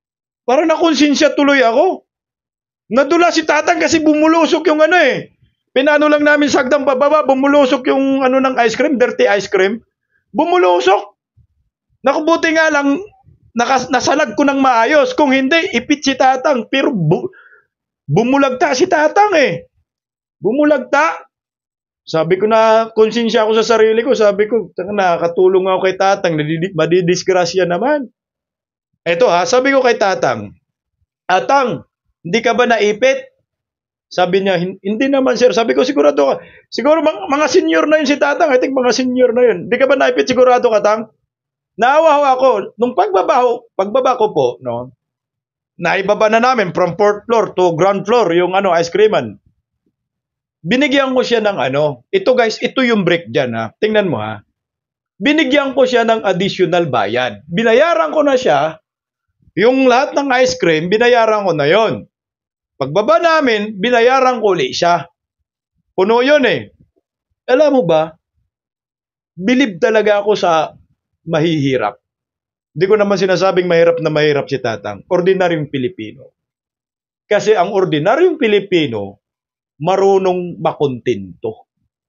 Parang nakonsensya tuloy ako. Nadulas si Tatang kasi bumulusok yung ano eh. Pinano lang namin sagdang pababa, bumulusok yung ano ng ice cream, dirty ice cream. Bumulusok. Naku, buti nga lang, nakas, nasalag ko ng maayos. Kung hindi, ipit si Tatang. Pero bu, bumulagta si Tatang eh. Bumulagta. Sabi ko na, konsensya ako sa sarili ko. Sabi ko, nakakatulong ako kay Tatang. Madidisgrasya naman. Eto ha, sabi ko kay Tatang, Atang, hindi ka ba naipit? Sabi niya, hindi naman sir. Sabi ko, sigurado ka. Siguro mga, mga senior na yun si Tatang. I think mga senior na yun. Hindi ka ba naipit? Sigurado ka, Tang? Naawa ho ako. Nung pagbaba, pagbaba ko po, no, naibaba na namin from fourth floor to ground floor yung ano, ice creaman. Binigyan ko siya ng ano. Ito guys, ito yung break dyan ha. Tingnan mo ha. Binigyan ko siya ng additional bayad. Binayaran ko na siya. Yung lahat ng ice cream, binayaran ko na yon. Pagbaba namin, binayaran ko ulit siya. Puno yun eh. Alam mo ba, bilib talaga ako sa mahihirap. Hindi ko naman sinasabing mahirap na mahirap si Tatang. Ordinaryong Pilipino. Kasi ang ordinaryong Pilipino, marunong makontento.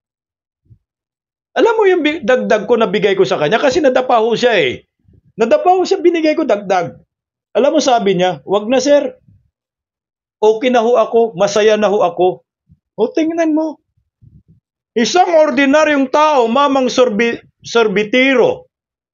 Alam mo yung dagdag ko na bigay ko sa kanya kasi nadapa ho siya eh. Nadapa ho siya, binigay ko dagdag. Alam mo sabi niya, wag na sir. Okay na ho ako, masaya na ho ako. O tingnan mo. Isang ordinaryong tao, mamang sorbi, sorbitero.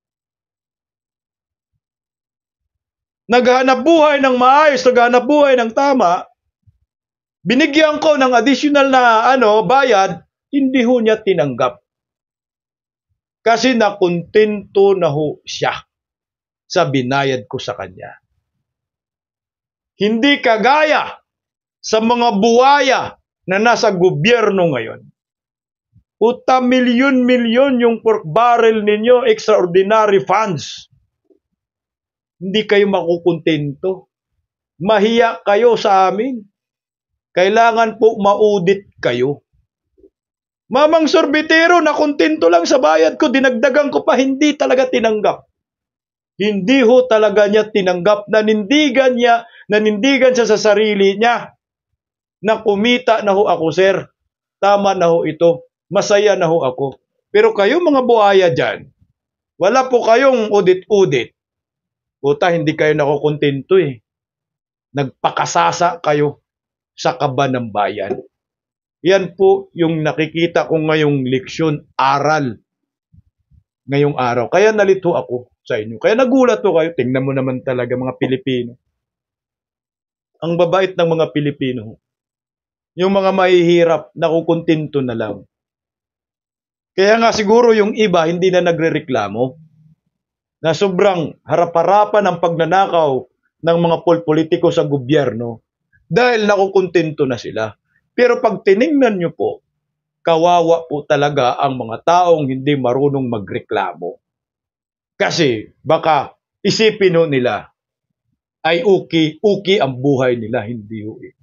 Naghahanap buhay ng maayos, naghahanap buhay ng tama. Binigyan ko ng additional na ano, bayad, hindi ho niya tinanggap. Kasi nakontento na ho siya sa binayad ko sa kanya. Hindi kagaya sa mga buwaya na nasa gobyerno ngayon. Puta milyon-milyon yung pork barrel ninyo, extraordinary funds. Hindi kayo makukontento. Mahiya kayo sa amin. Kailangan po ma-audit kayo. Mamang sorbitero, nakontento lang sa bayad ko, dinagdagan ko pa, hindi talaga tinanggap. Hindi ho talaga niya tinanggap, nanindigan niya, nanindigan siya sa sarili niya, na kumita na ho ako, sir. Tama na ho ito. Masaya na ho ako. Pero kayo mga buhaya dyan, wala po kayong audit-audit. Puta, hindi kayo nakukontento eh. Nagpakasasa kayo sa kaba ng bayan. Yan po yung nakikita ko ngayong leksyon, aral. Ngayong araw. Kaya nalito ako sa inyo. Kaya nagulat po kayo. Tingnan mo naman talaga mga Pilipino. Ang babait ng mga Pilipino. Yung mga mahihirap, nakukontento na lang. Kaya nga siguro yung iba hindi na nagrereklamo. Na sobrang harap-harapan ang pagnanakaw ng mga politiko sa gobyerno dahil nakukontento na sila. Pero pag tiningnan nyo po, kawawa po talaga ang mga taong hindi marunong magreklamo. Kasi baka isipin ho nila ay uki, uki ang buhay nila, hindi ho eh.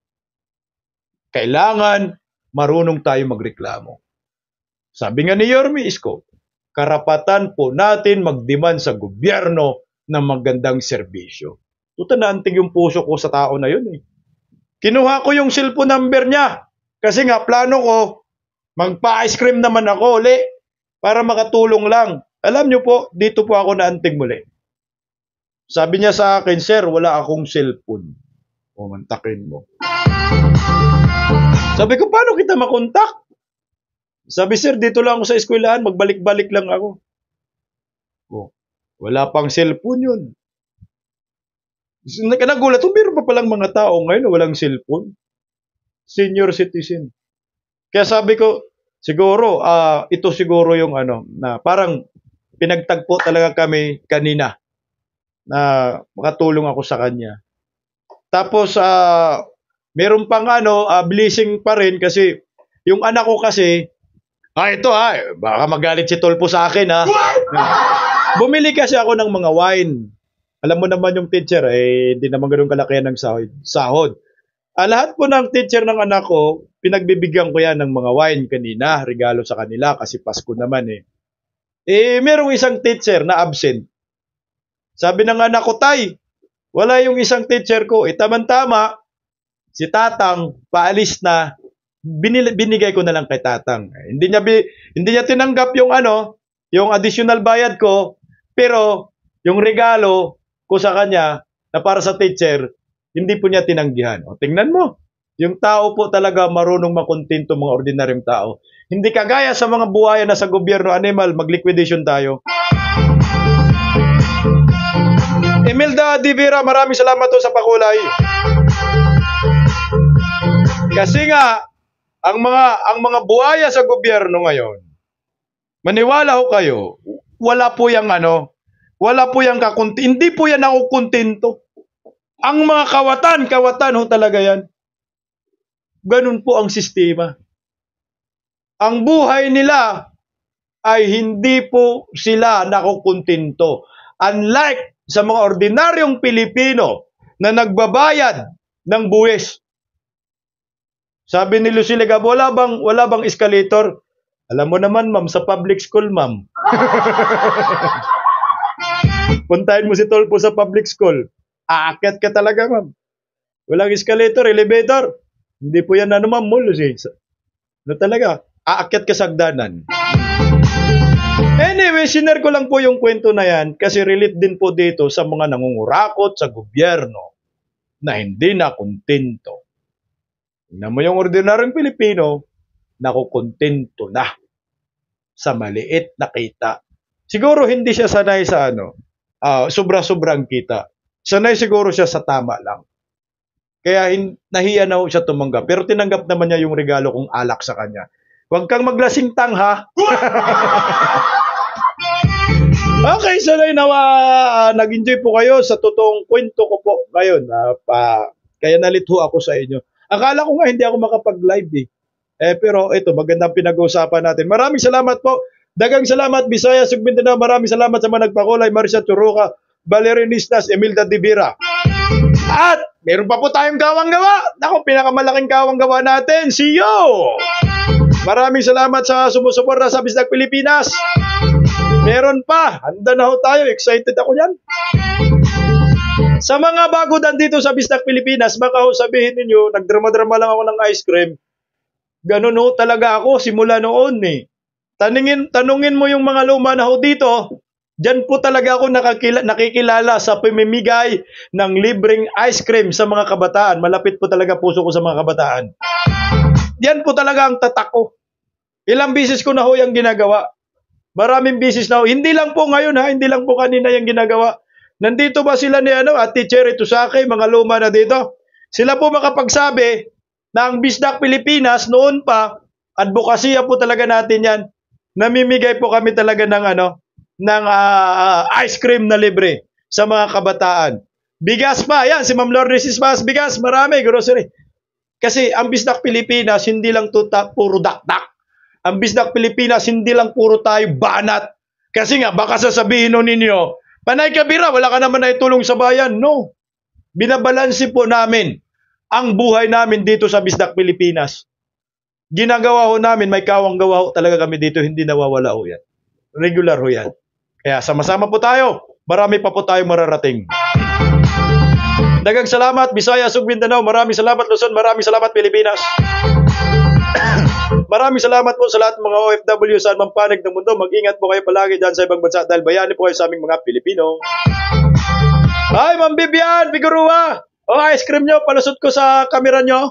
Kailangan marunong tayo magreklamo. Sabi nga ni Yorme Isko, karapatan po natin magdemand sa gobyerno ng magandang serbisyo. Tuta naantig yung puso ko sa tao na yun eh. Kinuha ko yung cellphone number niya. Kasi nga plano ko, magpa-ice cream naman ako uli para makatulong lang. Alam niyo po, dito po ako naantig muli. Sabi niya sa akin, sir, wala akong cellphone. O, mantakin mo. Sabi ko, paano kita makontak? Sabi, sir, dito lang ako sa eskwelahan, magbalik-balik lang ako. O, wala pang cellphone yun. Nagulat, oh, meron pa palang mga tao ngayon na walang cellphone. Senior citizen. Kaya sabi ko, siguro, uh, ito siguro yung ano, na parang pinagtagpo talaga kami kanina na makatulong ako sa kanya. Tapos, uh, meron pang ano, uh, blessing pa rin kasi yung anak ko kasi, ah, ito ha, baka magalit si Tolpo sa akin ha. Bumili kasi ako ng mga wine. Alam mo naman yung teacher, eh, hindi naman ganun kalakihan ng sahod. sahod. Ah, lahat po ng teacher ng anak ko, pinagbibigyan ko yan ng mga wine kanina, regalo sa kanila kasi Pasko naman eh. Eh, merong isang teacher na absent. Sabi ng anak ko, tay, wala yung isang teacher ko. Eh, tama-tama, si Tatang, paalis na. binil, binigay ko na lang kay Tatang. Hindi niya bi, hindi niya tinanggap yung ano, yung additional bayad ko, pero yung regalo ko sa kanya na para sa teacher, hindi po niya tinanggihan. O tingnan mo, yung tao po talaga marunong makontento, mga ordinaryong tao. Hindi kagaya sa mga buhaya na sa gobyerno animal, mag-liquidation tayo. Imelda Divira, maraming salamat po sa pakulay. Kasi nga, ang mga ang mga buhaya sa gobyerno ngayon, maniwala ho kayo, wala po yang ano, wala po yang kakunti, hindi po yan ako kontento. Ang mga kawatan, kawatan ho talaga yan. Ganun po ang sistema. Ang buhay nila ay hindi po sila nakukontento. Unlike sa mga ordinaryong Pilipino na nagbabayad ng buwis. Sabi ni Lucy Legab, wala bang, wala bang escalator? Alam mo naman, ma'am, sa public school, ma'am. Puntahin mo si Tolpo sa public school. Aakyat ka talaga, ma'am. Walang escalator, elevator. Hindi po yan ano, ma'am, mo, Lucy. Ano talaga? Aakyat ka sa hagdanan. Anyway, sinare ko lang po yung kwento na yan kasi relate din po dito sa mga nangungurakot sa gobyerno na hindi na kontento. Tingnan mo yung ordinaryong Pilipino, nakukontento na sa maliit na kita. Siguro hindi siya sanay sa ano, uh, sobra-sobrang kita. Sanay siguro siya sa tama lang. Kaya hin- nahiya na siya tumanggap. Pero tinanggap naman niya yung regalo kong alak sa kanya. Huwag kang maglasing tang, ha? Okay, sanay nawa uh, nag-enjoy po kayo sa totoong kwento ko po ngayon. Uh, pa, kaya nalito ako sa inyo. Akala ko nga hindi ako makapag-live eh. eh. Pero ito, magandang pinag-uusapan natin. Maraming salamat po. Dagang salamat, Bisaya, Sugmindanao. Maraming salamat sa mga nagpakulay. Marisa Turuka, Valerinistas, Emilda Divira. At meron pa po tayong gawang-gawa. Naku, pinakamalaking gawang-gawa natin. See you! Maraming salamat sa sumusuporta sa Bisdak Pilipinas. Meron pa. Handa na ho tayo. Excited ako yan. Sa mga bago dito sa Bisdak Pilipinas, baka ho sabihin ninyo, nagdrama-drama lang ako ng ice cream. Ganun ho talaga ako simula noon eh. Tanungin, tanungin mo yung mga luma na ho dito, dyan po talaga ako nakakila, nakikilala sa pamimigay ng libreng ice cream sa mga kabataan. Malapit po talaga puso ko sa mga kabataan. Yan po talaga ang tatak ko. Ilang bisis ko na ho yung ginagawa. Maraming bisis na ho. Hindi lang po ngayon ha, hindi lang po kanina yung ginagawa. Nandito ba sila ni ano, Ate Cherry Tusake, mga luma na dito? Sila po makapagsabi na ang Bisdak Pilipinas noon pa, advokasya po talaga natin yan. Namimigay po kami talaga ng ano, ng uh, ice cream na libre sa mga kabataan. Bigas pa, yan, si Ma'am Lourdes Ismas, bigas, marami, grocery. Kasi ang Bisdak Pilipinas, hindi lang tuta, puro dakdak. Ang Bisdak Pilipinas, hindi lang puro tayo banat. Kasi nga, baka sasabihin nun ninyo, Panay Kabira, wala ka naman na itulong sa bayan. No. Binabalansi po namin ang buhay namin dito sa Bisdak Pilipinas. Ginagawa ho namin, may kawang-gawa ho talaga kami dito, hindi nawawala ho yan. Regular ho yan. Kaya sama-sama po tayo. Marami pa po tayo mararating. Dagang salamat, Bisaya, Sugmindanao. Maraming salamat, Luzon. Maraming salamat, Pilipinas. Maraming salamat po sa lahat ng mga O F W sa anumang panig ng mundo. Mag-ingat po kayo palagi dyan sa ibang bansa dahil bayani po kayo sa aming mga Pilipino. Hi, Ma'am Bibian, Figueroa. O, oh, ice cream nyo, palusot ko sa kamera nyo.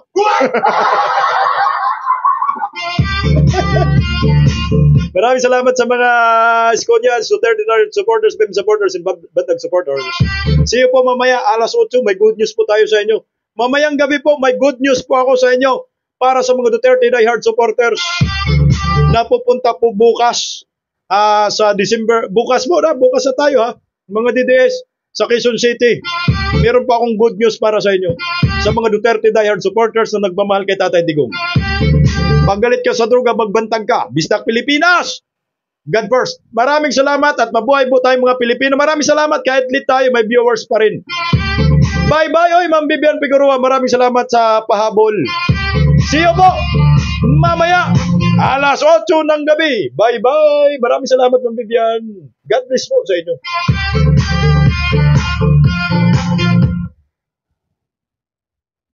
Maraming salamat sa mga Skonyans, Duterte supporters, B I M supporters, and Bandag supporters. See you po mamaya, alas otso, may good news po tayo sa inyo. Mamayang gabi po, may good news po ako sa inyo para sa mga Duterte diehard supporters na pupunta po bukas uh, sa December. Bukas mo na, bukas na tayo ha, mga D D S sa Quezon City. Meron pa akong good news para sa inyo. Sa mga Duterte diehard supporters na nagmamahal kay Tatay Digong. Pag galit ka sa droga, magbantag ka. Bisdak Pilipinas! God first. Maraming salamat at mabuhay po tayong mga Pilipino. Maraming salamat kahit late tayo, may viewers pa rin. Bye-bye, oy, Ma'am Bibian Figueroa. Maraming salamat sa pahabol. See you po mamaya, alas otso ng gabi. Bye-bye. Maraming salamat, Ma'am Bibian. God bless po sa inyo.